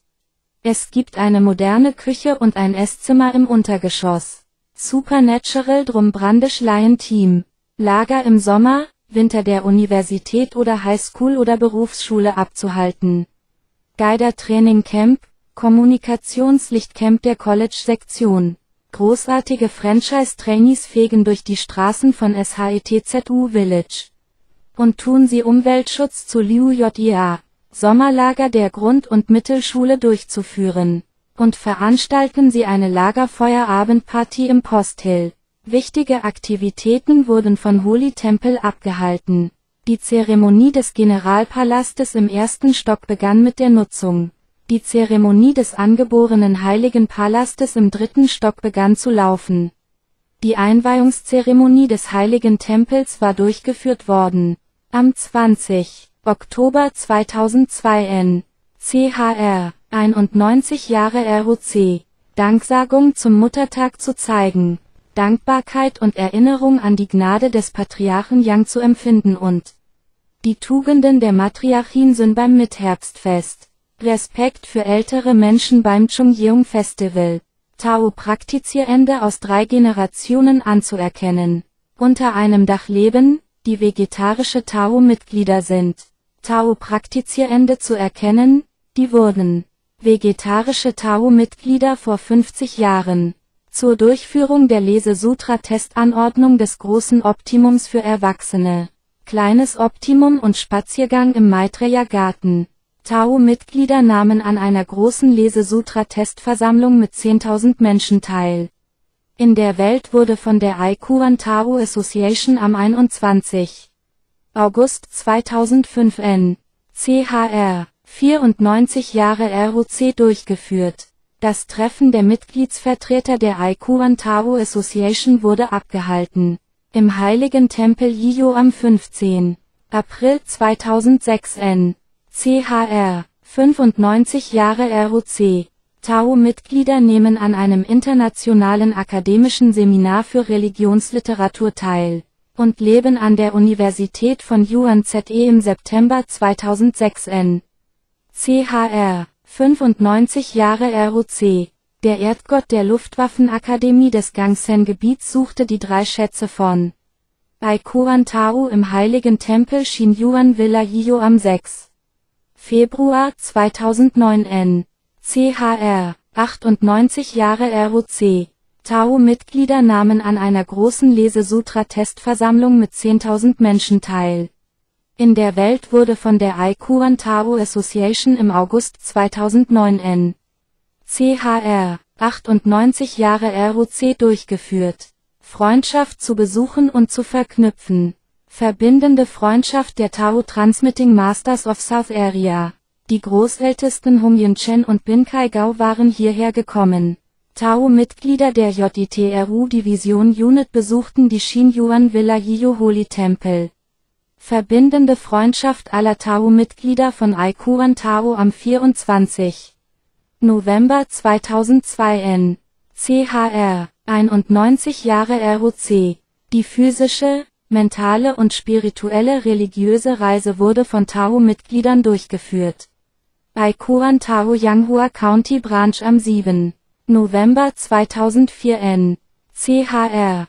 Es gibt eine moderne Küche und ein Esszimmer im Untergeschoss. Supernatural Drum Brandisch Lion Team. Lager im Sommer, Winter der Universität oder Highschool oder Berufsschule abzuhalten. Guider Training Camp, Kommunikationslichtcamp der College-Sektion. Großartige Franchise-Trainees fegen durch die Straßen von SHETZU Village. Und tun sie Umweltschutz zu Liu JIA, Sommerlager der Grund- und Mittelschule durchzuführen. Und veranstalten sie eine Lagerfeuerabendparty im Posthill. Wichtige Aktivitäten wurden von Holy Temple abgehalten. Die Zeremonie des Generalpalastes im 1. Stock begann mit der Nutzung. Die Zeremonie des angeborenen Heiligen Palastes im 3. Stock begann zu laufen. Die Einweihungszeremonie des Heiligen Tempels war durchgeführt worden. Am 20. Oktober 2002 n. CHR, 91 Jahre ROC. Danksagung zum Muttertag zu zeigen. Dankbarkeit und Erinnerung an die Gnade des Patriarchen Yang zu empfinden und die Tugenden der Matriarchin Sun beim Mitherbstfest. Respekt für ältere Menschen beim Chungjeong Festival. Tao-Praktizierende aus 3 Generationen anzuerkennen. Unter einem Dach leben, die vegetarische Tao-Mitglieder sind. Tao-Praktizierende zu erkennen, die wurden vegetarische Tao-Mitglieder vor 50 Jahren. Zur Durchführung der Lesesutra-Testanordnung des großen Optimums für Erwachsene. Kleines Optimum und Spaziergang im Maitreya-Garten. Tao-Mitglieder nahmen an einer großen Lesesutra-Testversammlung mit 10.000 Menschen teil. In der Welt wurde von der Aikuan Tao Association am 21. August 2005 n. CHR, 94 Jahre ROC durchgeführt. Das Treffen der Mitgliedsvertreter der Aikuan Tao Association wurde abgehalten. Im Heiligen Tempel Yiyo am 15. April 2006 n. CHR, 95 Jahre ROC. Tao-Mitglieder nehmen an einem internationalen akademischen Seminar für Religionsliteratur teil und leben an der Universität von Yuan-Ze im September 2006 n. CHR, 95 Jahre ROC. Der Erdgott der Luftwaffenakademie des Gangsen-Gebiets suchte die 3 Schätze von Aikuan Tao im heiligen Tempel Xinyuan Villa Yiyo am 6. Februar 2009 n. CHR, 98 Jahre ROC. Tao-Mitglieder nahmen an einer großen Lesesutra-Testversammlung mit 10.000 Menschen teil. In der Welt wurde von der Aikuan Tao Association im August 2009 n. CHR, 98 Jahre ROC durchgeführt. Freundschaft zu besuchen und zu verknüpfen. Verbindende Freundschaft der Tao Transmitting Masters of South Area. Die Großältesten Hung Yun-chen und Bin Kai-gao waren hierher gekommen. Tao-Mitglieder der JITRU-Division Unit besuchten die Xinyuan Villa Yiyo Holy Temple. Verbindende Freundschaft aller Tao-Mitglieder von Aikuan Tao am 24. November 2002 n. CHR, 91 Jahre ROC. Die physische, mentale und spirituelle religiöse Reise wurde von Tao-Mitgliedern durchgeführt. Aikuan Tao Yanghua County Branch am 7. November 2004 n. CHR,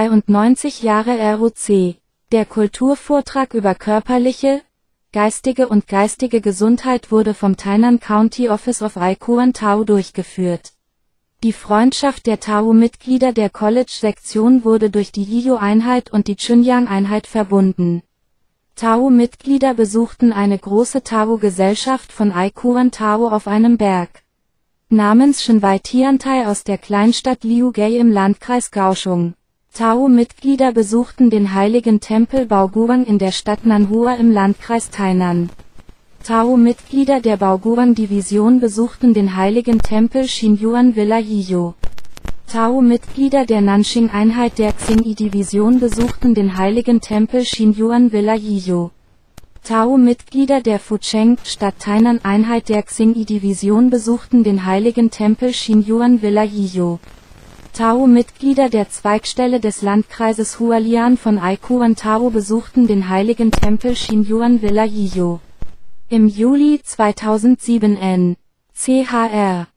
93 Jahre ROC. Der Kulturvortrag über körperliche, geistige und geistige Gesundheit wurde vom Tainan County Office of Aikuan Tao durchgeführt. Die Freundschaft der Tao-Mitglieder der College-Sektion wurde durch die Yiyo-Einheit und die Chunyang-Einheit verbunden. Tao-Mitglieder besuchten eine große Tao-Gesellschaft von Aikuan Tao auf einem Berg namens Shenwai Tiantai aus der Kleinstadt Liugay im Landkreis Kaohsiung. Tao-Mitglieder besuchten den heiligen Tempel Baoguang in der Stadt Nanhua im Landkreis Tainan. Tao-Mitglieder der Baoguang-Division besuchten den heiligen Tempel Xinyuan Villa Yiyo. Tao-Mitglieder der Nanxing-Einheit der Xingyi-Division besuchten den heiligen Tempel Xinyuan Villa Yiyo. Tao-Mitglieder der Fucheng-Stadt Tainan-Einheit der Xingyi-Division besuchten den heiligen Tempel Xinyuan Villa Yiyo. Tao-Mitglieder der Zweigstelle des Landkreises Hualien von Aikuan Tao besuchten den heiligen Tempel Xinyuan Villa Yiyo. Im Juli 2007 n. CHR,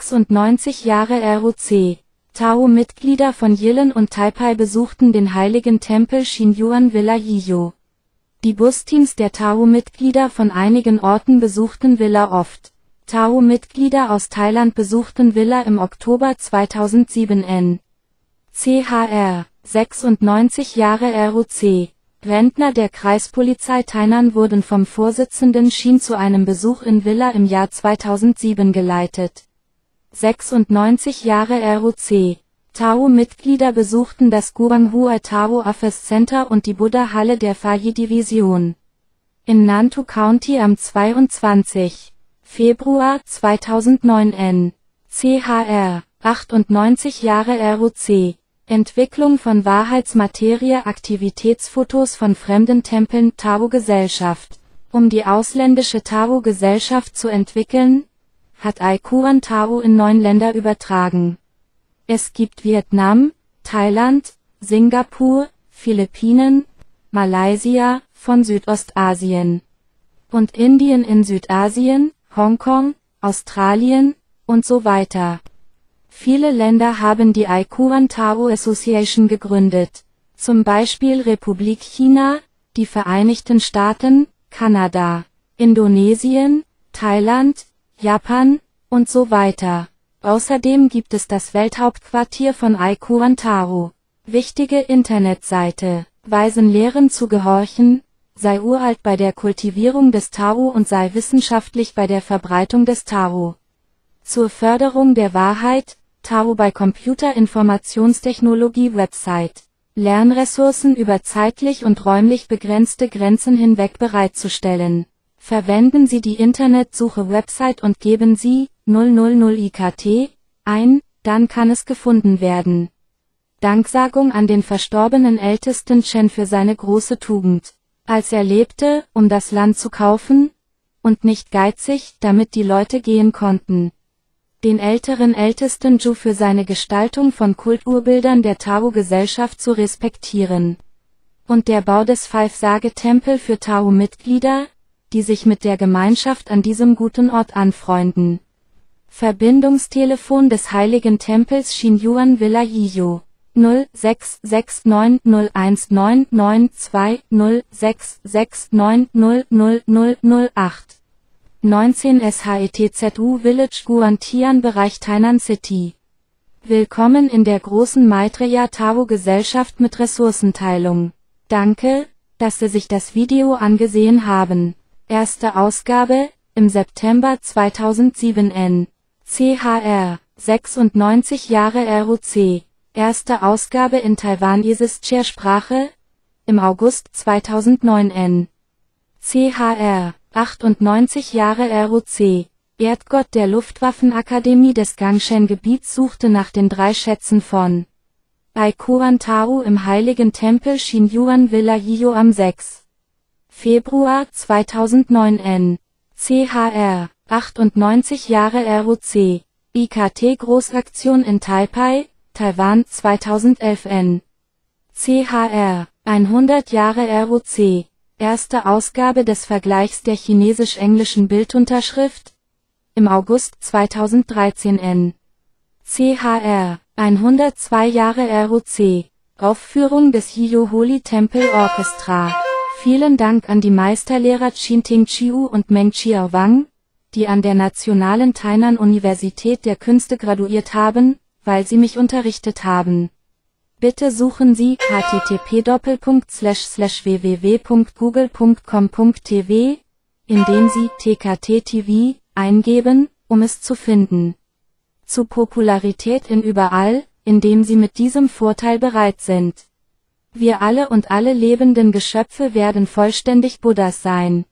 96 Jahre ROC. Tao-Mitglieder von Yilan und Taipei besuchten den heiligen Tempel Xinyuan Villa Yiyo. Die Busteams der Tao-Mitglieder von einigen Orten besuchten Villa oft. Tao-Mitglieder aus Thailand besuchten Villa im Oktober 2007 n. CHR, 96 Jahre ROC. Rentner der Kreispolizei Tainan wurden vom Vorsitzenden Shin zu einem Besuch in Villa im Jahr 2007 geleitet. 96 Jahre ROC. Tao-Mitglieder besuchten das Guanghua Tao Office Center und die Buddha-Halle der Fayi-Division. In Nantou County am 22. Februar 2009 n. CHR, 98 Jahre ROC. Entwicklung von Wahrheitsmaterie Aktivitätsfotos von fremden Tempeln Tao-Gesellschaft. Um die ausländische Tao-Gesellschaft zu entwickeln, hat Aikuan Tao in 9 Länder übertragen. Es gibt Vietnam, Thailand, Singapur, Philippinen, Malaysia, von Südostasien und Indien in Südasien, Hongkong, Australien und so weiter. Viele Länder haben die Aikuan Tao Association gegründet, zum Beispiel Republik China, die Vereinigten Staaten, Kanada, Indonesien, Thailand, Japan und so weiter. Außerdem gibt es das Welthauptquartier von Aikuan Tao. Wichtige Internetseite. Weisen Lehren zu gehorchen, sei uralt bei der Kultivierung des Tao und sei wissenschaftlich bei der Verbreitung des Tao. Zur Förderung der Wahrheit, Tao bei Computerinformationstechnologie Website. Lernressourcen über zeitlich und räumlich begrenzte Grenzen hinweg bereitzustellen. Verwenden Sie die Internetsuche Website und geben Sie 000 IKT ein, dann kann es gefunden werden. Danksagung an den verstorbenen Ältesten Chen für seine große Tugend. Als er lebte, um das Land zu kaufen, und nicht geizig, damit die Leute gehen konnten. den ältesten Ju für seine Gestaltung von Kulturbildern der Tao-Gesellschaft zu respektieren. Und der Bau des Five-Sage-Tempel für Tao-Mitglieder, die sich mit der Gemeinschaft an diesem guten Ort anfreunden. Verbindungstelefon des Heiligen Tempels Xinyuan Villa Yiyu 0669019992 0669000008 19 SHETZU Village Guantian Bereich Tainan City. Willkommen in der großen Maitreya Tao Gesellschaft mit Ressourcenteilung. Danke, dass Sie sich das Video angesehen haben. Erste Ausgabe, im September 2007 N. CHR, 96 Jahre ROC. Erste Ausgabe in Taiwanesischer Sprache, im August 2009 N. CHR, 98 Jahre ROC. Erdgott der Luftwaffenakademie des Gangshen-Gebiets suchte nach den 3 Schätzen von Aikuan Tao im Heiligen Tempel Xinyuan Villa Yiyu am 6. Februar 2009 N. CHR, 98 Jahre ROC. IKT Großaktion in Taipei, Taiwan 2011 N. CHR, 100 Jahre ROC. Erste Ausgabe des Vergleichs der chinesisch-englischen Bildunterschrift, im August 2013 N. CHR, 102 Jahre ROC. Aufführung des Yiyu Holy Temple Orchestra. Vielen Dank an die Meisterlehrer Qinting Chiu und Meng Chiao Wang, die an der Nationalen Tainan Universität der Künste graduiert haben, weil sie mich unterrichtet haben. Bitte suchen Sie http://www.google.com.tv, indem Sie TKT-TV eingeben, um es zu finden. Zu Popularität in überall, indem Sie mit diesem Vorteil bereit sind. Wir alle und alle lebenden Geschöpfe werden vollständig Buddhas sein.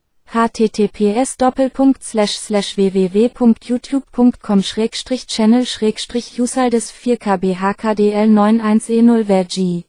https://www.youtube.com/channel/usaldes4kbhkdl91e0vg.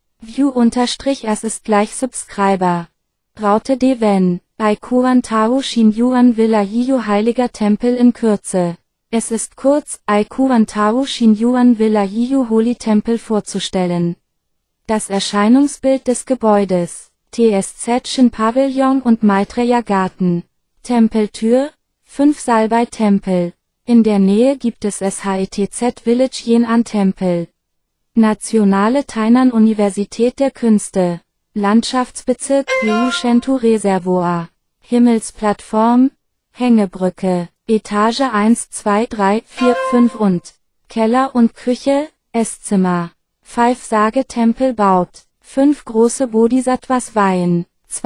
View_ as ist gleich Subscriber. Raute de Wen. Aikuan Tao Xinyuan Villa Yiyu Heiliger Tempel in Kürze. Es ist kurz, Aikuan Tao Xinyuan Villa Yiyu Holy Tempel vorzustellen. Das Erscheinungsbild des Gebäudes. TSZ Shin Pavillon und Maitreya Garten. Tempeltür, 5 Salbei Tempel. In der Nähe gibt es SHETZ Village Yan'an Tempel. Nationale Tainan Universität der Künste. Landschaftsbezirk Liushentu Reservoir. Himmelsplattform, Hängebrücke, Etage 1, 2, 3, 4, 5 und Keller und Küche, Esszimmer. Five-Sage-Tempel baut 5 große Bodhisattvas weihen.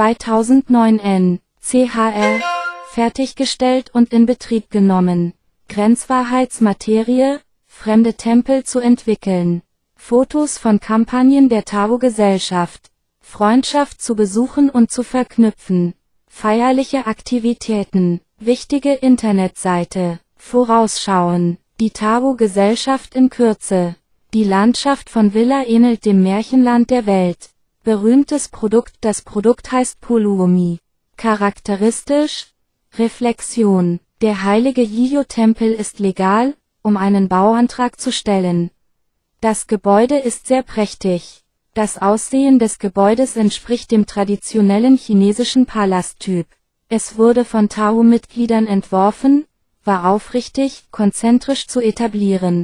2009 N. CHR. Fertiggestellt und in Betrieb genommen. Grenzwahrheitsmaterie, fremde Tempel zu entwickeln. Fotos von Kampagnen der Tao-Gesellschaft. Freundschaft zu besuchen und zu verknüpfen. Feierliche Aktivitäten. Wichtige Internetseite. Vorausschauen. Die Tao-Gesellschaft in Kürze. Die Landschaft von Villa ähnelt dem Märchenland der Welt. Berühmtes Produkt. Das Produkt heißt Puluomi. Charakteristisch? Reflexion. Der heilige Yiyu-Tempel ist legal, um einen Bauantrag zu stellen. Das Gebäude ist sehr prächtig. Das Aussehen des Gebäudes entspricht dem traditionellen chinesischen Palasttyp. Es wurde von Tao-Mitgliedern entworfen, war aufrichtig, konzentrisch zu etablieren.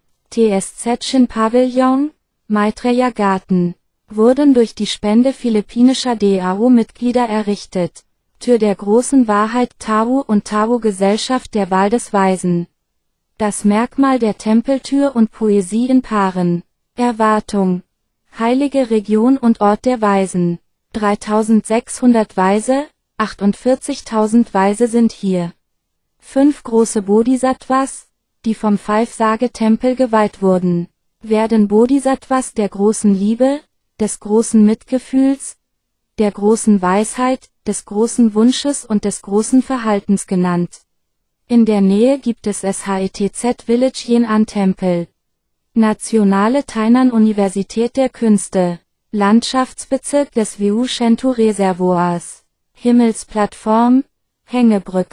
TSZ Shin Pavillon, Maitreya Garten, wurden durch die Spende philippinischer DAO-Mitglieder errichtet. Tür der großen Wahrheit Tao und Tao-Gesellschaft der Wahl des Weisen. Das Merkmal der Tempeltür und Poesie in Paaren. Erwartung. Heilige Region und Ort der Weisen. 3600 Weise, 48.000 Weise sind hier. 5 große Bodhisattvas, die vom Five-Sage-Tempel geweiht wurden, werden Bodhisattvas der großen Liebe, des großen Mitgefühls, der großen Weisheit, des großen Wunsches und des großen Verhaltens genannt. In der Nähe gibt es SHETZ Village Yan'an Tempel. Nationale Tainan Universität der Künste. Landschaftsbezirk des Liushentu Reservoirs. Himmelsplattform, Hängebrücke,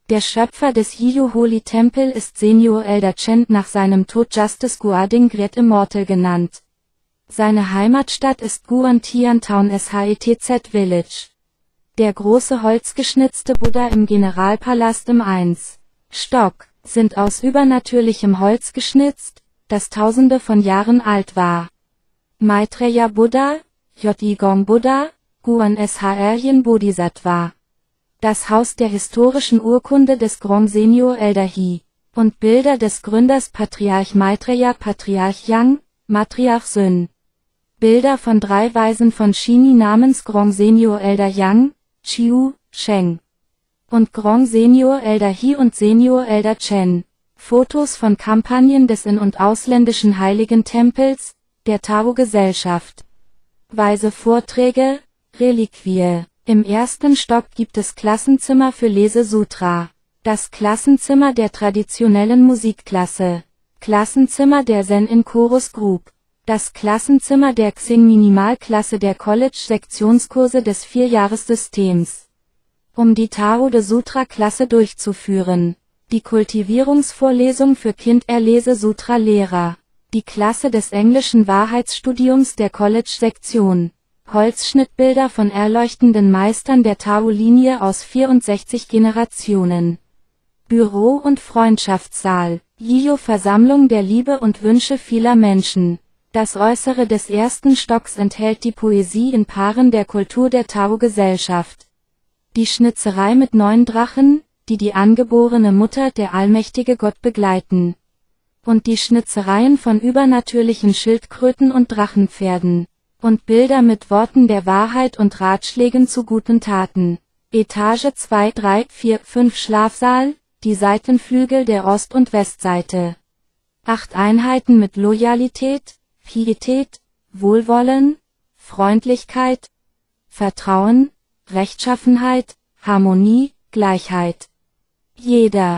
Der Schöpfer des Yiyu Holy Temple ist Senor Elder Chen, nach seinem Tod Justice Guading Great Immortal genannt. Seine Heimatstadt ist Guantian Town Shetz Village. Der große holzgeschnitzte Buddha im Generalpalast im 1. Stock sind aus übernatürlichem Holz geschnitzt, das tausende von Jahren alt war. Maitreya Buddha, Jigong Buddha, Guan Shryin Bodhisattva. Das Haus der historischen Urkunde des Grand Senor Elder He. Und Bilder des Gründers Patriarch Maitreya, Patriarch Yang, Matriarch Sun. Bilder von 3 Weisen von Shini namens Grand Senor Elder Yang, Chiu, Sheng. Und Grand Senor Elder He und Senor Elder Chen. Fotos von Kampagnen des in- und ausländischen Heiligen Tempels, der Tao-Gesellschaft. Weise Vorträge, Reliquie. Im 1. Stock gibt es Klassenzimmer für Lesesutra. Das Klassenzimmer der traditionellen Musikklasse. Klassenzimmer der Zen in Chorus Group. Das Klassenzimmer der Xing Minimalklasse der College-Sektionskurse des 4-Jahres-Systems. Um die Tao de Sutra Klasse durchzuführen. Die Kultivierungsvorlesung für Kinderlese-Sutra-Lehrer. Die Klasse des englischen Wahrheitsstudiums der College-Sektion. Holzschnittbilder von erleuchtenden Meistern der Tao-Linie aus 64 Generationen. Büro- und Freundschaftssaal. Yiyu Versammlung der Liebe und Wünsche vieler Menschen. Das Äußere des 1. Stocks enthält die Poesie in Paaren der Kultur der Tao-Gesellschaft. Die Schnitzerei mit 9 Drachen, die die angeborene Mutter der allmächtige Gott begleiten. Und die Schnitzereien von übernatürlichen Schildkröten und Drachenpferden. Und Bilder mit Worten der Wahrheit und Ratschlägen zu guten Taten. Etage 2, 3, 4, 5 Schlafsaal, die Seitenflügel der Ost- und Westseite. 8 Einheiten mit Loyalität, Pietät, Wohlwollen, Freundlichkeit, Vertrauen, Rechtschaffenheit, Harmonie, Gleichheit. Jeder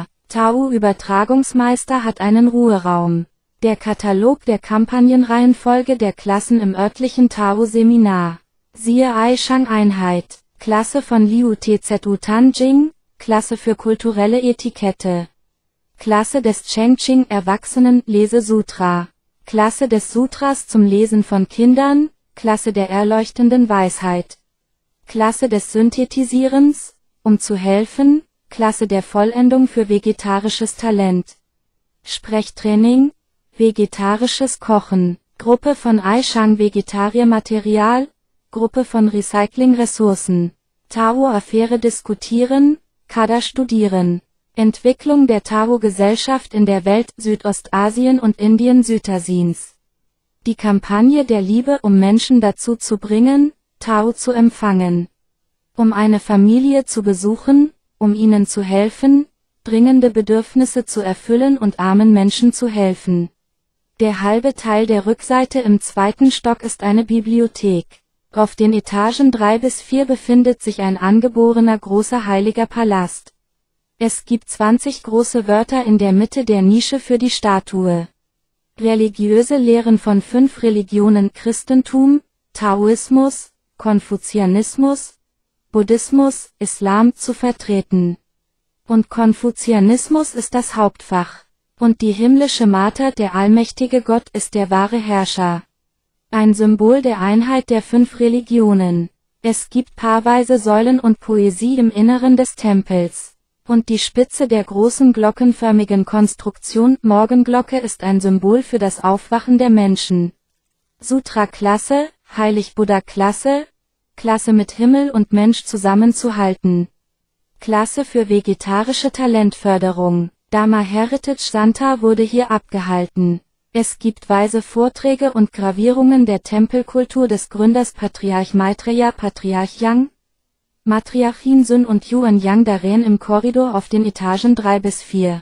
Tao-Übertragungsmeister hat einen Ruheraum. Der Katalog der Kampagnenreihenfolge der Klassen im örtlichen Tao-Seminar. Siehe Aishang-Einheit, Klasse von Liu Tzu Tanjing, Klasse für kulturelle Etikette. Klasse des Chengqing Erwachsenen Lesesutra. Klasse des Sutras zum Lesen von Kindern, Klasse der erleuchtenden Weisheit. Klasse des Synthetisierens, um zu helfen, Klasse der Vollendung für vegetarisches Talent. Sprechtraining, vegetarisches Kochen, Gruppe von Aishang Vegetariermaterial, Gruppe von Recycling-Ressourcen, Tao-Affäre diskutieren, Kada studieren, Entwicklung der Tao-Gesellschaft in der Welt Südostasien und Indien Südasiens. Die Kampagne der Liebe, um Menschen dazu zu bringen, Tao zu empfangen. Um eine Familie zu besuchen, um ihnen zu helfen, dringende Bedürfnisse zu erfüllen und armen Menschen zu helfen. Der halbe Teil der Rückseite im 2. Stock ist eine Bibliothek. Auf den Etagen 3 bis 4 befindet sich ein angeborener großer heiliger Palast. Es gibt 20 große Wörter in der Mitte der Nische für die Statue. Religiöse Lehren von 5 Religionen Christentum, Taoismus, Konfuzianismus, Buddhismus, Islam zu vertreten. Und Konfuzianismus ist das Hauptfach. Und die himmlische Mater, der allmächtige Gott, ist der wahre Herrscher. Ein Symbol der Einheit der 5 Religionen. Es gibt paarweise Säulen und Poesie im Inneren des Tempels. Und die Spitze der großen glockenförmigen Konstruktion, Morgenglocke, ist ein Symbol für das Aufwachen der Menschen. Sutra-Klasse, Heilig-Buddha-Klasse, Klasse mit Himmel und Mensch zusammenzuhalten. Klasse für vegetarische Talentförderung. Dharma Heritage Center wurde hier abgehalten. Es gibt weise Vorträge und Gravierungen der Tempelkultur des Gründers Patriarch Maitreya, Patriarch Yang, Matriarchin Sun und Yuan Yang darin im Korridor auf den Etagen 3 bis 4.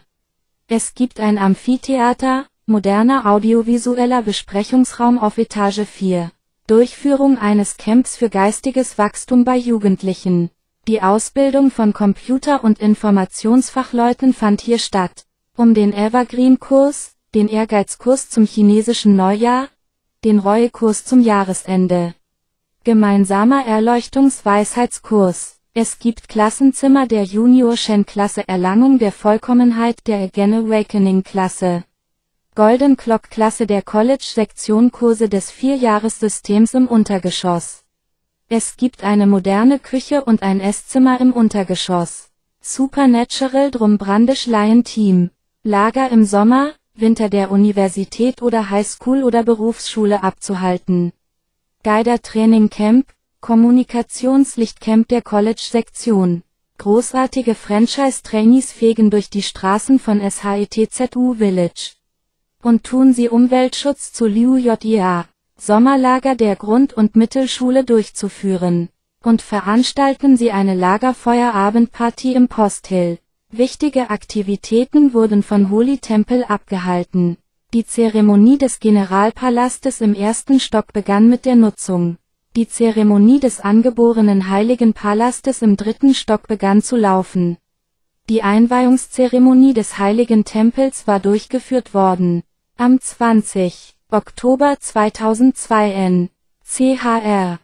Es gibt ein Amphitheater, moderner audiovisueller Besprechungsraum auf Etage 4. Durchführung eines Camps für geistiges Wachstum bei Jugendlichen. Die Ausbildung von Computer- und Informationsfachleuten fand hier statt. Um den Evergreen-Kurs, den Ehrgeizkurs zum chinesischen Neujahr, den Reue-Kurs zum Jahresende. Gemeinsamer Erleuchtungsweisheitskurs. Es gibt Klassenzimmer der Junior Shen-Klasse, Erlangung der Vollkommenheit der Again Awakening-Klasse, Golden Clock-Klasse der College-Sektion, Kurse des 4-Jahres-Systems im Untergeschoss. Es gibt eine moderne Küche und ein Esszimmer im Untergeschoss. Supernatural Drum Brandish Lion Team. Lager im Sommer, Winter der Universität oder Highschool oder Berufsschule abzuhalten. Guider Training Camp, Kommunikationslichtcamp der College-Sektion. Großartige Franchise-Trainees fegen durch die Straßen von SHETZU Village. Und tun sie Umweltschutz zu Liu JIA. Sommerlager der Grund- und Mittelschule durchzuführen. Und veranstalten sie eine Lagerfeuerabendparty im Post Hill. Wichtige Aktivitäten wurden von Holy Temple abgehalten. Die Zeremonie des Generalpalastes im 1. Stock begann mit der Nutzung. Die Zeremonie des angeborenen Heiligen Palastes im 3. Stock begann zu laufen. Die Einweihungszeremonie des Heiligen Tempels war durchgeführt worden. Am 20. Oktober 2002 n. CHR,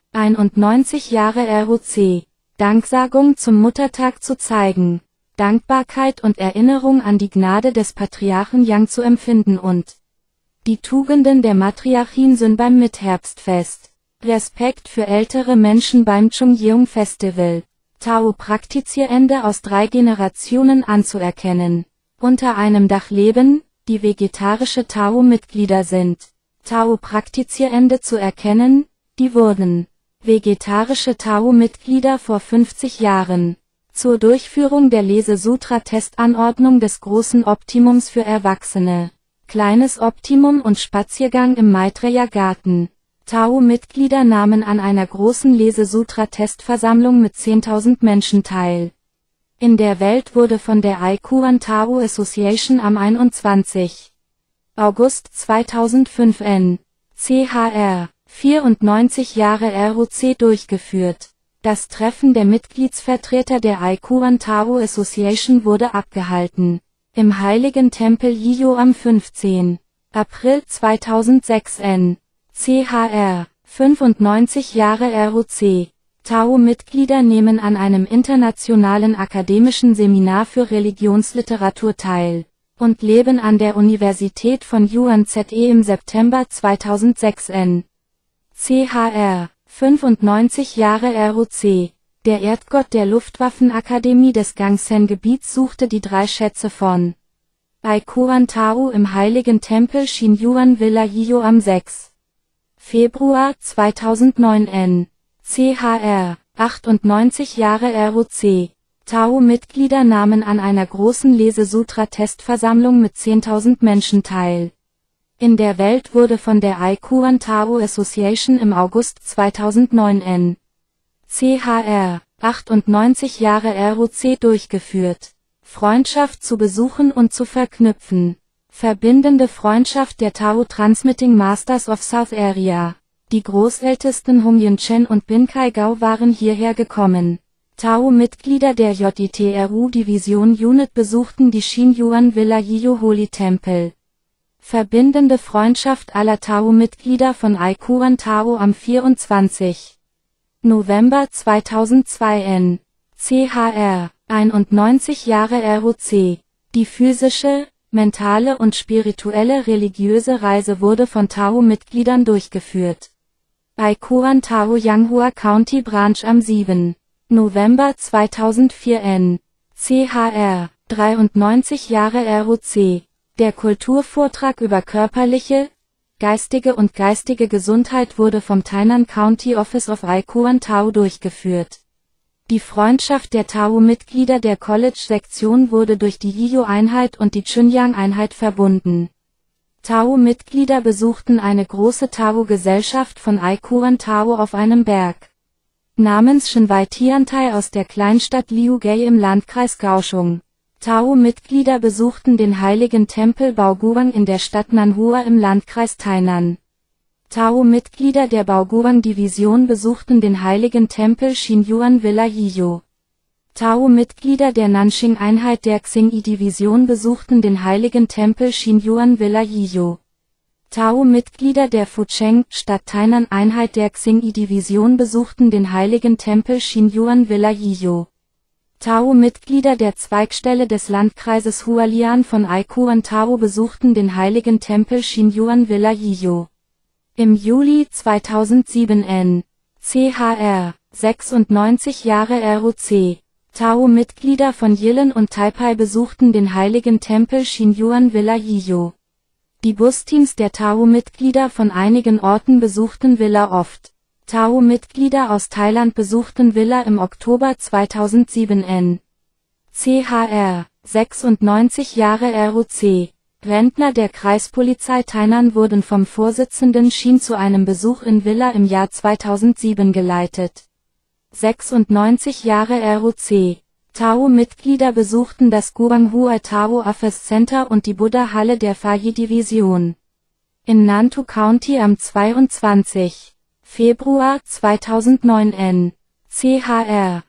91 Jahre ROC. Danksagung zum Muttertag zu zeigen. Dankbarkeit und Erinnerung an die Gnade des Patriarchen Yang zu empfinden und die Tugenden der Matriarchin Sun beim Mitherbstfest. Respekt für ältere Menschen beim Chungjeong Festival. Tao-Praktizierende aus 3 Generationen anzuerkennen. Unter einem Dach leben, die vegetarische Tao-Mitglieder sind. Tao-Praktizierende zu erkennen, die wurden vegetarische Tao-Mitglieder vor 50 Jahren. Zur Durchführung der Lese-Sutra-Testanordnung des großen Optimums für Erwachsene. Kleines Optimum und Spaziergang im Maitreya-Garten. Tao-Mitglieder nahmen an einer großen Lese-Sutra-Testversammlung mit 10.000 Menschen teil. In der Welt wurde von der Aikuan Tao Association am 21. August 2005 n. CHR, 94 Jahre ROC durchgeführt. Das Treffen der Mitgliedsvertreter der Aikuan Tao Association wurde abgehalten. Im Heiligen Tempel Yiyo am 15. April 2006 n. CHR, 95 Jahre ROC. Tao-Mitglieder nehmen an einem internationalen akademischen Seminar für Religionsliteratur teil und leben an der Universität von Yuan-Ze im September 2006 n. CHR, 95 Jahre ROC. Der Erdgott der Luftwaffenakademie des Gangsen-Gebiets suchte die 3 Schätze von Aikuan Tao im Heiligen Tempel Shinyuan Villa Yiyo am 6. Februar 2009 n. CHR, 98 Jahre ROC. Tao-Mitglieder nahmen an einer großen Lese-Sutra-Testversammlung mit 10.000 Menschen teil. In der Welt wurde von der Aikuan Tao Association im August 2009 n. CHR, 98 Jahre ROC durchgeführt. Freundschaft zu besuchen und zu verknüpfen. Verbindende Freundschaft der Tao Transmitting Masters of South Area. Die Großältesten Hung-Yin Chen und Bin Kai-Gao waren hierher gekommen. Tao-Mitglieder der JITRU-Division Unit besuchten die Shinyuan Villa Yiyo Holy Temple. Verbindende Freundschaft aller Tao-Mitglieder von Aikuan Tao am 24. November 2002 n. CHR, 91 Jahre ROC. Die physische, mentale und spirituelle religiöse Reise wurde von Tao-Mitgliedern durchgeführt. Aikuan Tao Yanghua County Branch am 7. November 2004 n. CHR, 93 Jahre ROC. Der Kulturvortrag über körperliche, geistige und geistige Gesundheit wurde vom Tainan County Office of Aikuan Tao durchgeführt. Die Freundschaft der Tao-Mitglieder der College-Sektion wurde durch die Yiyo-Einheit und die Chunyang-Einheit verbunden. Tao-Mitglieder besuchten eine große Tao-Gesellschaft von Aikuan Tao auf einem Berg namens Shenwai Tiantai aus der Kleinstadt Liugay im Landkreis Kaohsiung. Tao-Mitglieder besuchten den heiligen Tempel Baoguang in der Stadt Nanhua im Landkreis Tainan. Tao-Mitglieder der Baoguang-Division besuchten den heiligen Tempel Shinyuan Villa Yiyo. Tao-Mitglieder der Nanxing-Einheit der Xing-I-Division besuchten den heiligen Tempel Shinyuan Villa Yiyo. Tao-Mitglieder der Fucheng-Stadt Tainan-Einheit der Xingyi-Division besuchten den heiligen Tempel Xinyuan Villa Yiyo. Tao-Mitglieder der Zweigstelle des Landkreises Hualien von Aikuan Tao besuchten den heiligen Tempel Xinyuan Villa Yiyo. Im Juli 2007 N.Chr. 96 Jahre ROC. Tao-Mitglieder von Jilin und Taipei besuchten den heiligen Tempel Xinyuan Villa Yiyo. Die Busteams der Tao-Mitglieder von einigen Orten besuchten Villa oft. Tao-Mitglieder aus Thailand besuchten Villa im Oktober 2007 N.Chr. 96 Jahre ROC. Rentner der Kreispolizei Tainan wurden vom Vorsitzenden Shin zu einem Besuch in Villa im Jahr 2007 geleitet. 96 Jahre ROC. Tao-Mitglieder besuchten das Guanghua Tao Office Center und die Buddha-Halle der Fayi-Division. In Nantou County am 22. Februar 2009 N.Chr.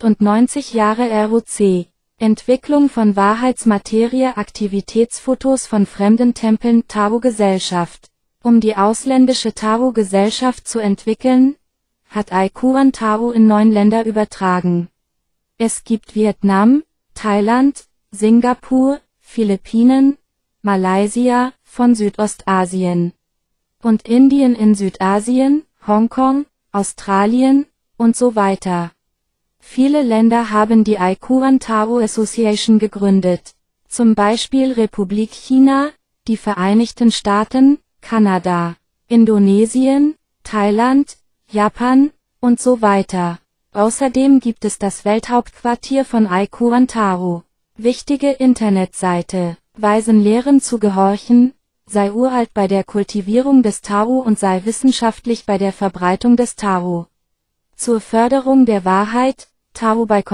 98 Jahre ROC. Entwicklung von Wahrheitsmaterie Aktivitätsfotos von fremden Tempeln Tao-Gesellschaft. Um die ausländische Tao-Gesellschaft zu entwickeln, hat Aikuan Tao in 9 Länder übertragen. Es gibt Vietnam, Thailand, Singapur, Philippinen, Malaysia, von Südostasien und Indien in Südasien, Hongkong, Australien und so weiter. Viele Länder haben die Aikuan Tao Association gegründet, zum Beispiel Republik China, die Vereinigten Staaten, Kanada, Indonesien, Thailand, Japan und so weiter. Außerdem gibt es das Welthauptquartier von Aikuan Tao. Wichtige Internetseite. Weisen Lehren zu gehorchen, sei uralt bei der Kultivierung des Tao und sei wissenschaftlich bei der Verbreitung des Tao. Zur Förderung der Wahrheit, Tao bei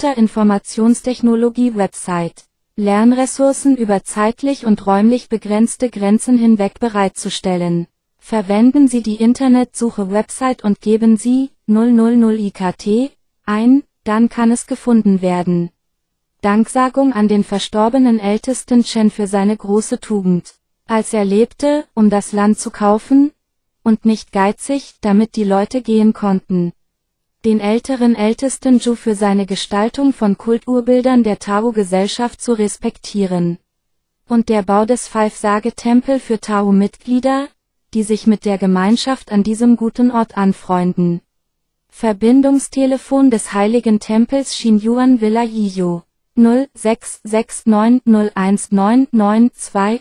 Computerinformationstechnologie Website. Lernressourcen über zeitlich und räumlich begrenzte Grenzen hinweg bereitzustellen. Verwenden Sie die Internetsuche Website und geben Sie 000 IKT ein, dann kann es gefunden werden. Danksagung an den verstorbenen Ältesten Chen für seine große Tugend. Als er lebte, um das Land zu kaufen, und nicht geizig, damit die Leute gehen konnten. Den älteren Ältesten Zhu für seine Gestaltung von Kulturbildern der Tao-Gesellschaft zu respektieren. Und der Bau des Five-Sage-Tempel für Tao-Mitglieder, die sich mit der Gemeinschaft an diesem guten Ort anfreunden. Verbindungstelefon des heiligen Tempels Xinyuan Villa Yiyo. 0669019992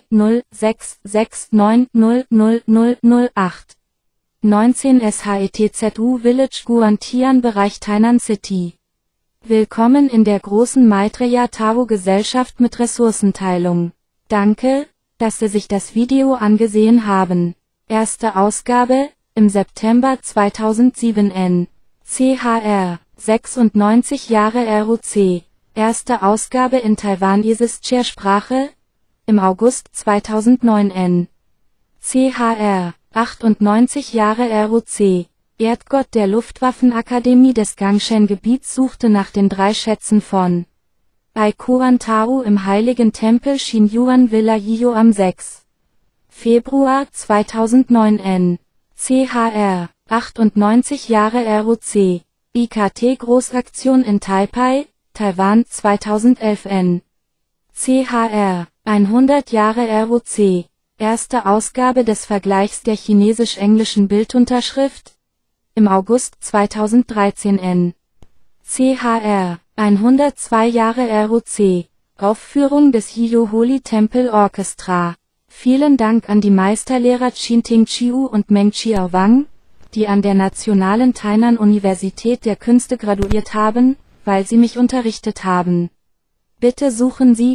0669000008 19 SHETZU Village Guantian Bereich Tainan City. Willkommen in der großen Maitreya Tao Gesellschaft mit Ressourcenteilung. Danke, dass Sie sich das Video angesehen haben. Erste Ausgabe, im September 2007 N.Chr. 96 Jahre ROC. Erste Ausgabe in taiwanesischer Sprache, im August 2009 N.Chr. 98 Jahre ROC. Erdgott der Luftwaffenakademie des Gangshen-Gebiets suchte nach den 3 Schätzen von Aikuan Tao im heiligen Tempel Xinyuan Villa Yiyo am 6. Februar 2009 N.Chr. 98 Jahre ROC. IKT Großaktion in Taipei, Taiwan 2011 N.Chr. 100 Jahre ROC. Erste Ausgabe des Vergleichs der chinesisch-englischen Bildunterschrift, im August 2013 N.Chr. 102 Jahre ROC. Aufführung des Yiyo Holy Temple Orchestra. Vielen Dank an die Meisterlehrer Chin-Ting Chiu und Meng Chiao Wang, die an der Nationalen Tainan Universität der Künste graduiert haben, weil sie mich unterrichtet haben. Bitte suchen Sie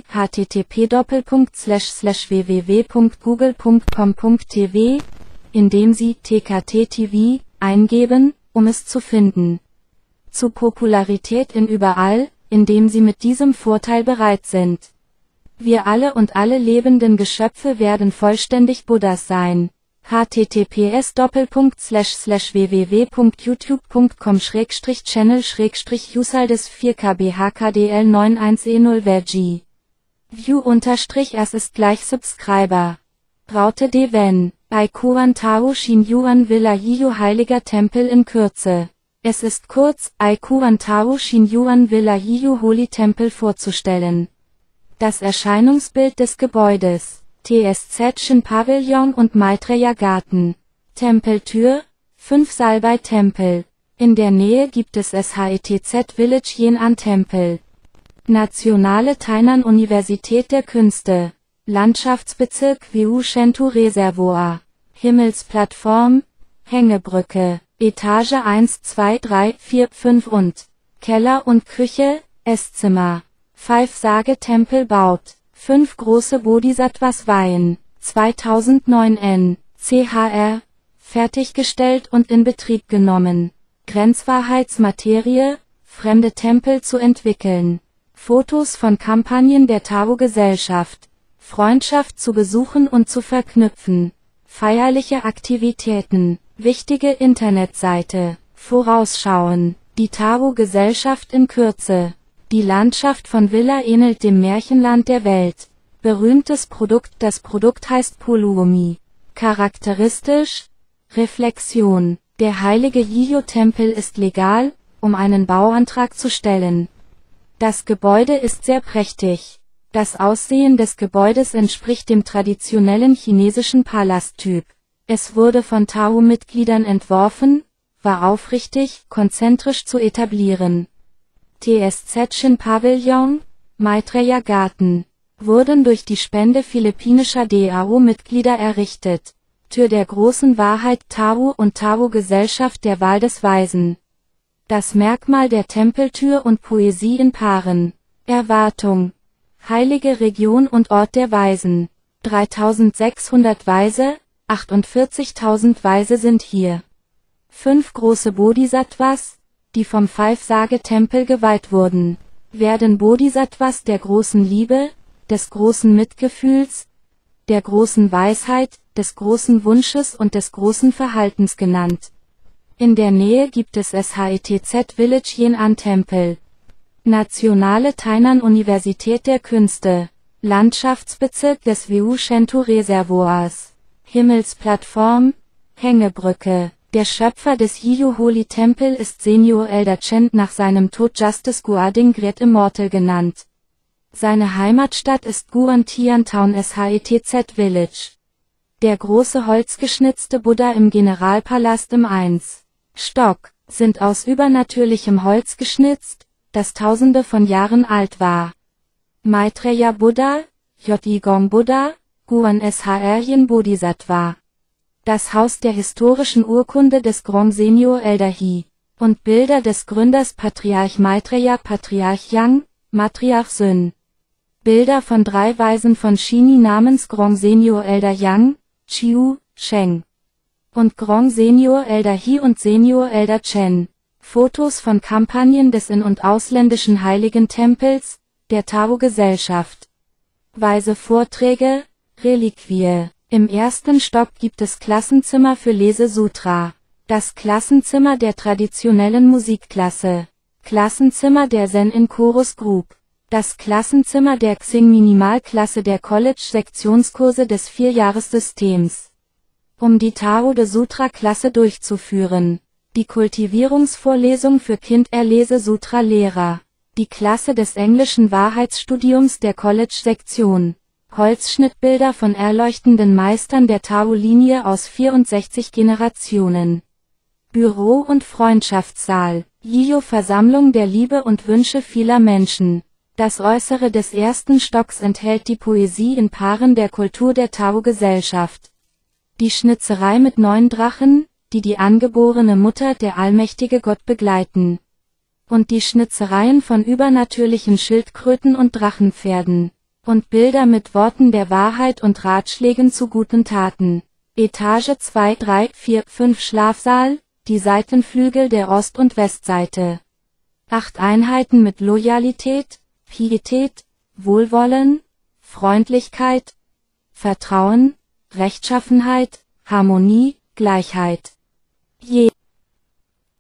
http://www.google.com.tv, indem Sie TKT-TV eingeben, um es zu finden. Zu Popularität in überall, indem Sie mit diesem Vorteil bereit sind. Wir alle und alle lebenden Geschöpfe werden vollständig Buddhas sein. https://www.youtube.com/channel/usaldes4kbhkdl91e0verg. View_as ist gleich Subscriber. Raute de Ven. Aikuan Tao Shin Yuan Villa Yiyu Heiliger Tempel in Kürze. Es ist kurz, Aikuan Tao Shin Yuan Villa Yiyu Holy Temple vorzustellen. Das Erscheinungsbild des Gebäudes. TSZ Shin Pavillon und Maitreya Garten. Tempeltür, 5 Salbei Tempel. In der Nähe gibt es SHETZ Village Yan'an Tempel. Nationale Tainan Universität der Künste. Landschaftsbezirk Wiu Shentu Reservoir. Himmelsplattform, Hängebrücke, Etage 1, 2, 3, 4, 5 und Keller und Küche, Esszimmer. Pfeif-Sage Tempel baut 5 große Bodhisattvas weihen. 2009 N. CHR. Fertiggestellt und in Betrieb genommen. Grenzwahrheitsmaterie, fremde Tempel zu entwickeln. Fotos von Kampagnen der Tao-Gesellschaft. Freundschaft zu besuchen und zu verknüpfen. Feierliche Aktivitäten. Wichtige Internetseite. Vorausschauen. Die Tao-Gesellschaft in Kürze. Die Landschaft von Villa ähnelt dem Märchenland der Welt. Berühmtes Produkt. Das Produkt heißt Pulumi. Charakteristisch. Reflexion. Der heilige Yiyu-Tempel ist legal, um einen Bauantrag zu stellen. Das Gebäude ist sehr prächtig. Das Aussehen des Gebäudes entspricht dem traditionellen chinesischen Palasttyp. Es wurde von Tao-Mitgliedern entworfen, war aufrichtig, konzentrisch zu etablieren. TSZ Shin Pavillon, Maitreya Garten, wurden durch die Spende philippinischer DAO-Mitglieder errichtet. Tür der großen Wahrheit Tao und Tao-Gesellschaft der Wahl des Weisen. Das Merkmal der Tempeltür und Poesie in Paaren. Erwartung. Heilige Region und Ort der Weisen. 3600 Weise, 48.000 Weise sind hier. 5 große Bodhisattvas, die vom Pfeif-Sage-Tempel geweiht wurden, werden Bodhisattvas der großen Liebe, des großen Mitgefühls, der großen Weisheit, des großen Wunsches und des großen Verhaltens genannt. In der Nähe gibt es SHETZ Village Yan'an Tempel. Nationale Tainan Universität der Künste. Landschaftsbezirk des Wiu Shentu Reservoirs. Himmelsplattform, Hängebrücke. Der Schöpfer des Yiyu Holy Temple ist Senior Elder Chen nach seinem Tod Justice Guading Great Immortal genannt. Seine Heimatstadt ist Guantian Town SHETZ Village. Der große holzgeschnitzte Buddha im Generalpalast im 1. Stock, sind aus übernatürlichem Holz geschnitzt, das tausende von Jahren alt war. Maitreya Buddha, Jigong Buddha, Guan Shryin Bodhisattva. Das Haus der historischen Urkunde des Grand Senior Elder He. Und Bilder des Gründers Patriarch Maitreya Patriarch Yang, Matriarch Sun. Bilder von 3 Weisen von Shini namens Grand Senior Elder Yang, Chiu, Sheng. Und Grand Senior Elder He und Senior Elder Chen. Fotos von Kampagnen des in- und ausländischen Heiligen Tempels, der Tao-Gesellschaft. Weise Vorträge, Reliquie. Im 1. Stock gibt es Klassenzimmer für Lese-Sutra. Das Klassenzimmer der traditionellen Musikklasse. Klassenzimmer der Zen in Chorus Group. Das Klassenzimmer der Xing Minimalklasse der College-Sektionskurse des 4-Jahres-Systems. Um die Tao de Sutra-Klasse durchzuführen. Die Kultivierungsvorlesung für Kind-Lese-Sutra-Lehrer. Die Klasse des englischen Wahrheitsstudiums der College-Sektion. Holzschnittbilder von erleuchtenden Meistern der Tao-Linie aus 64 Generationen. Büro- und Freundschaftssaal. Yiyu-Versammlung der Liebe und Wünsche vieler Menschen. Das Äußere des 1. Stocks enthält die Poesie in Paaren der Kultur der Tao-Gesellschaft. Die Schnitzerei mit 9 Drachen, die die angeborene Mutter der allmächtige Gott begleiten. Und die Schnitzereien von übernatürlichen Schildkröten und Drachenpferden. Und Bilder mit Worten der Wahrheit und Ratschlägen zu guten Taten. Etage 2, 3, 4, 5 Schlafsaal, die Seitenflügel der Ost- und Westseite. 8 Einheiten mit Loyalität, Pietät, Wohlwollen, Freundlichkeit, Vertrauen, Rechtschaffenheit, Harmonie, Gleichheit. Je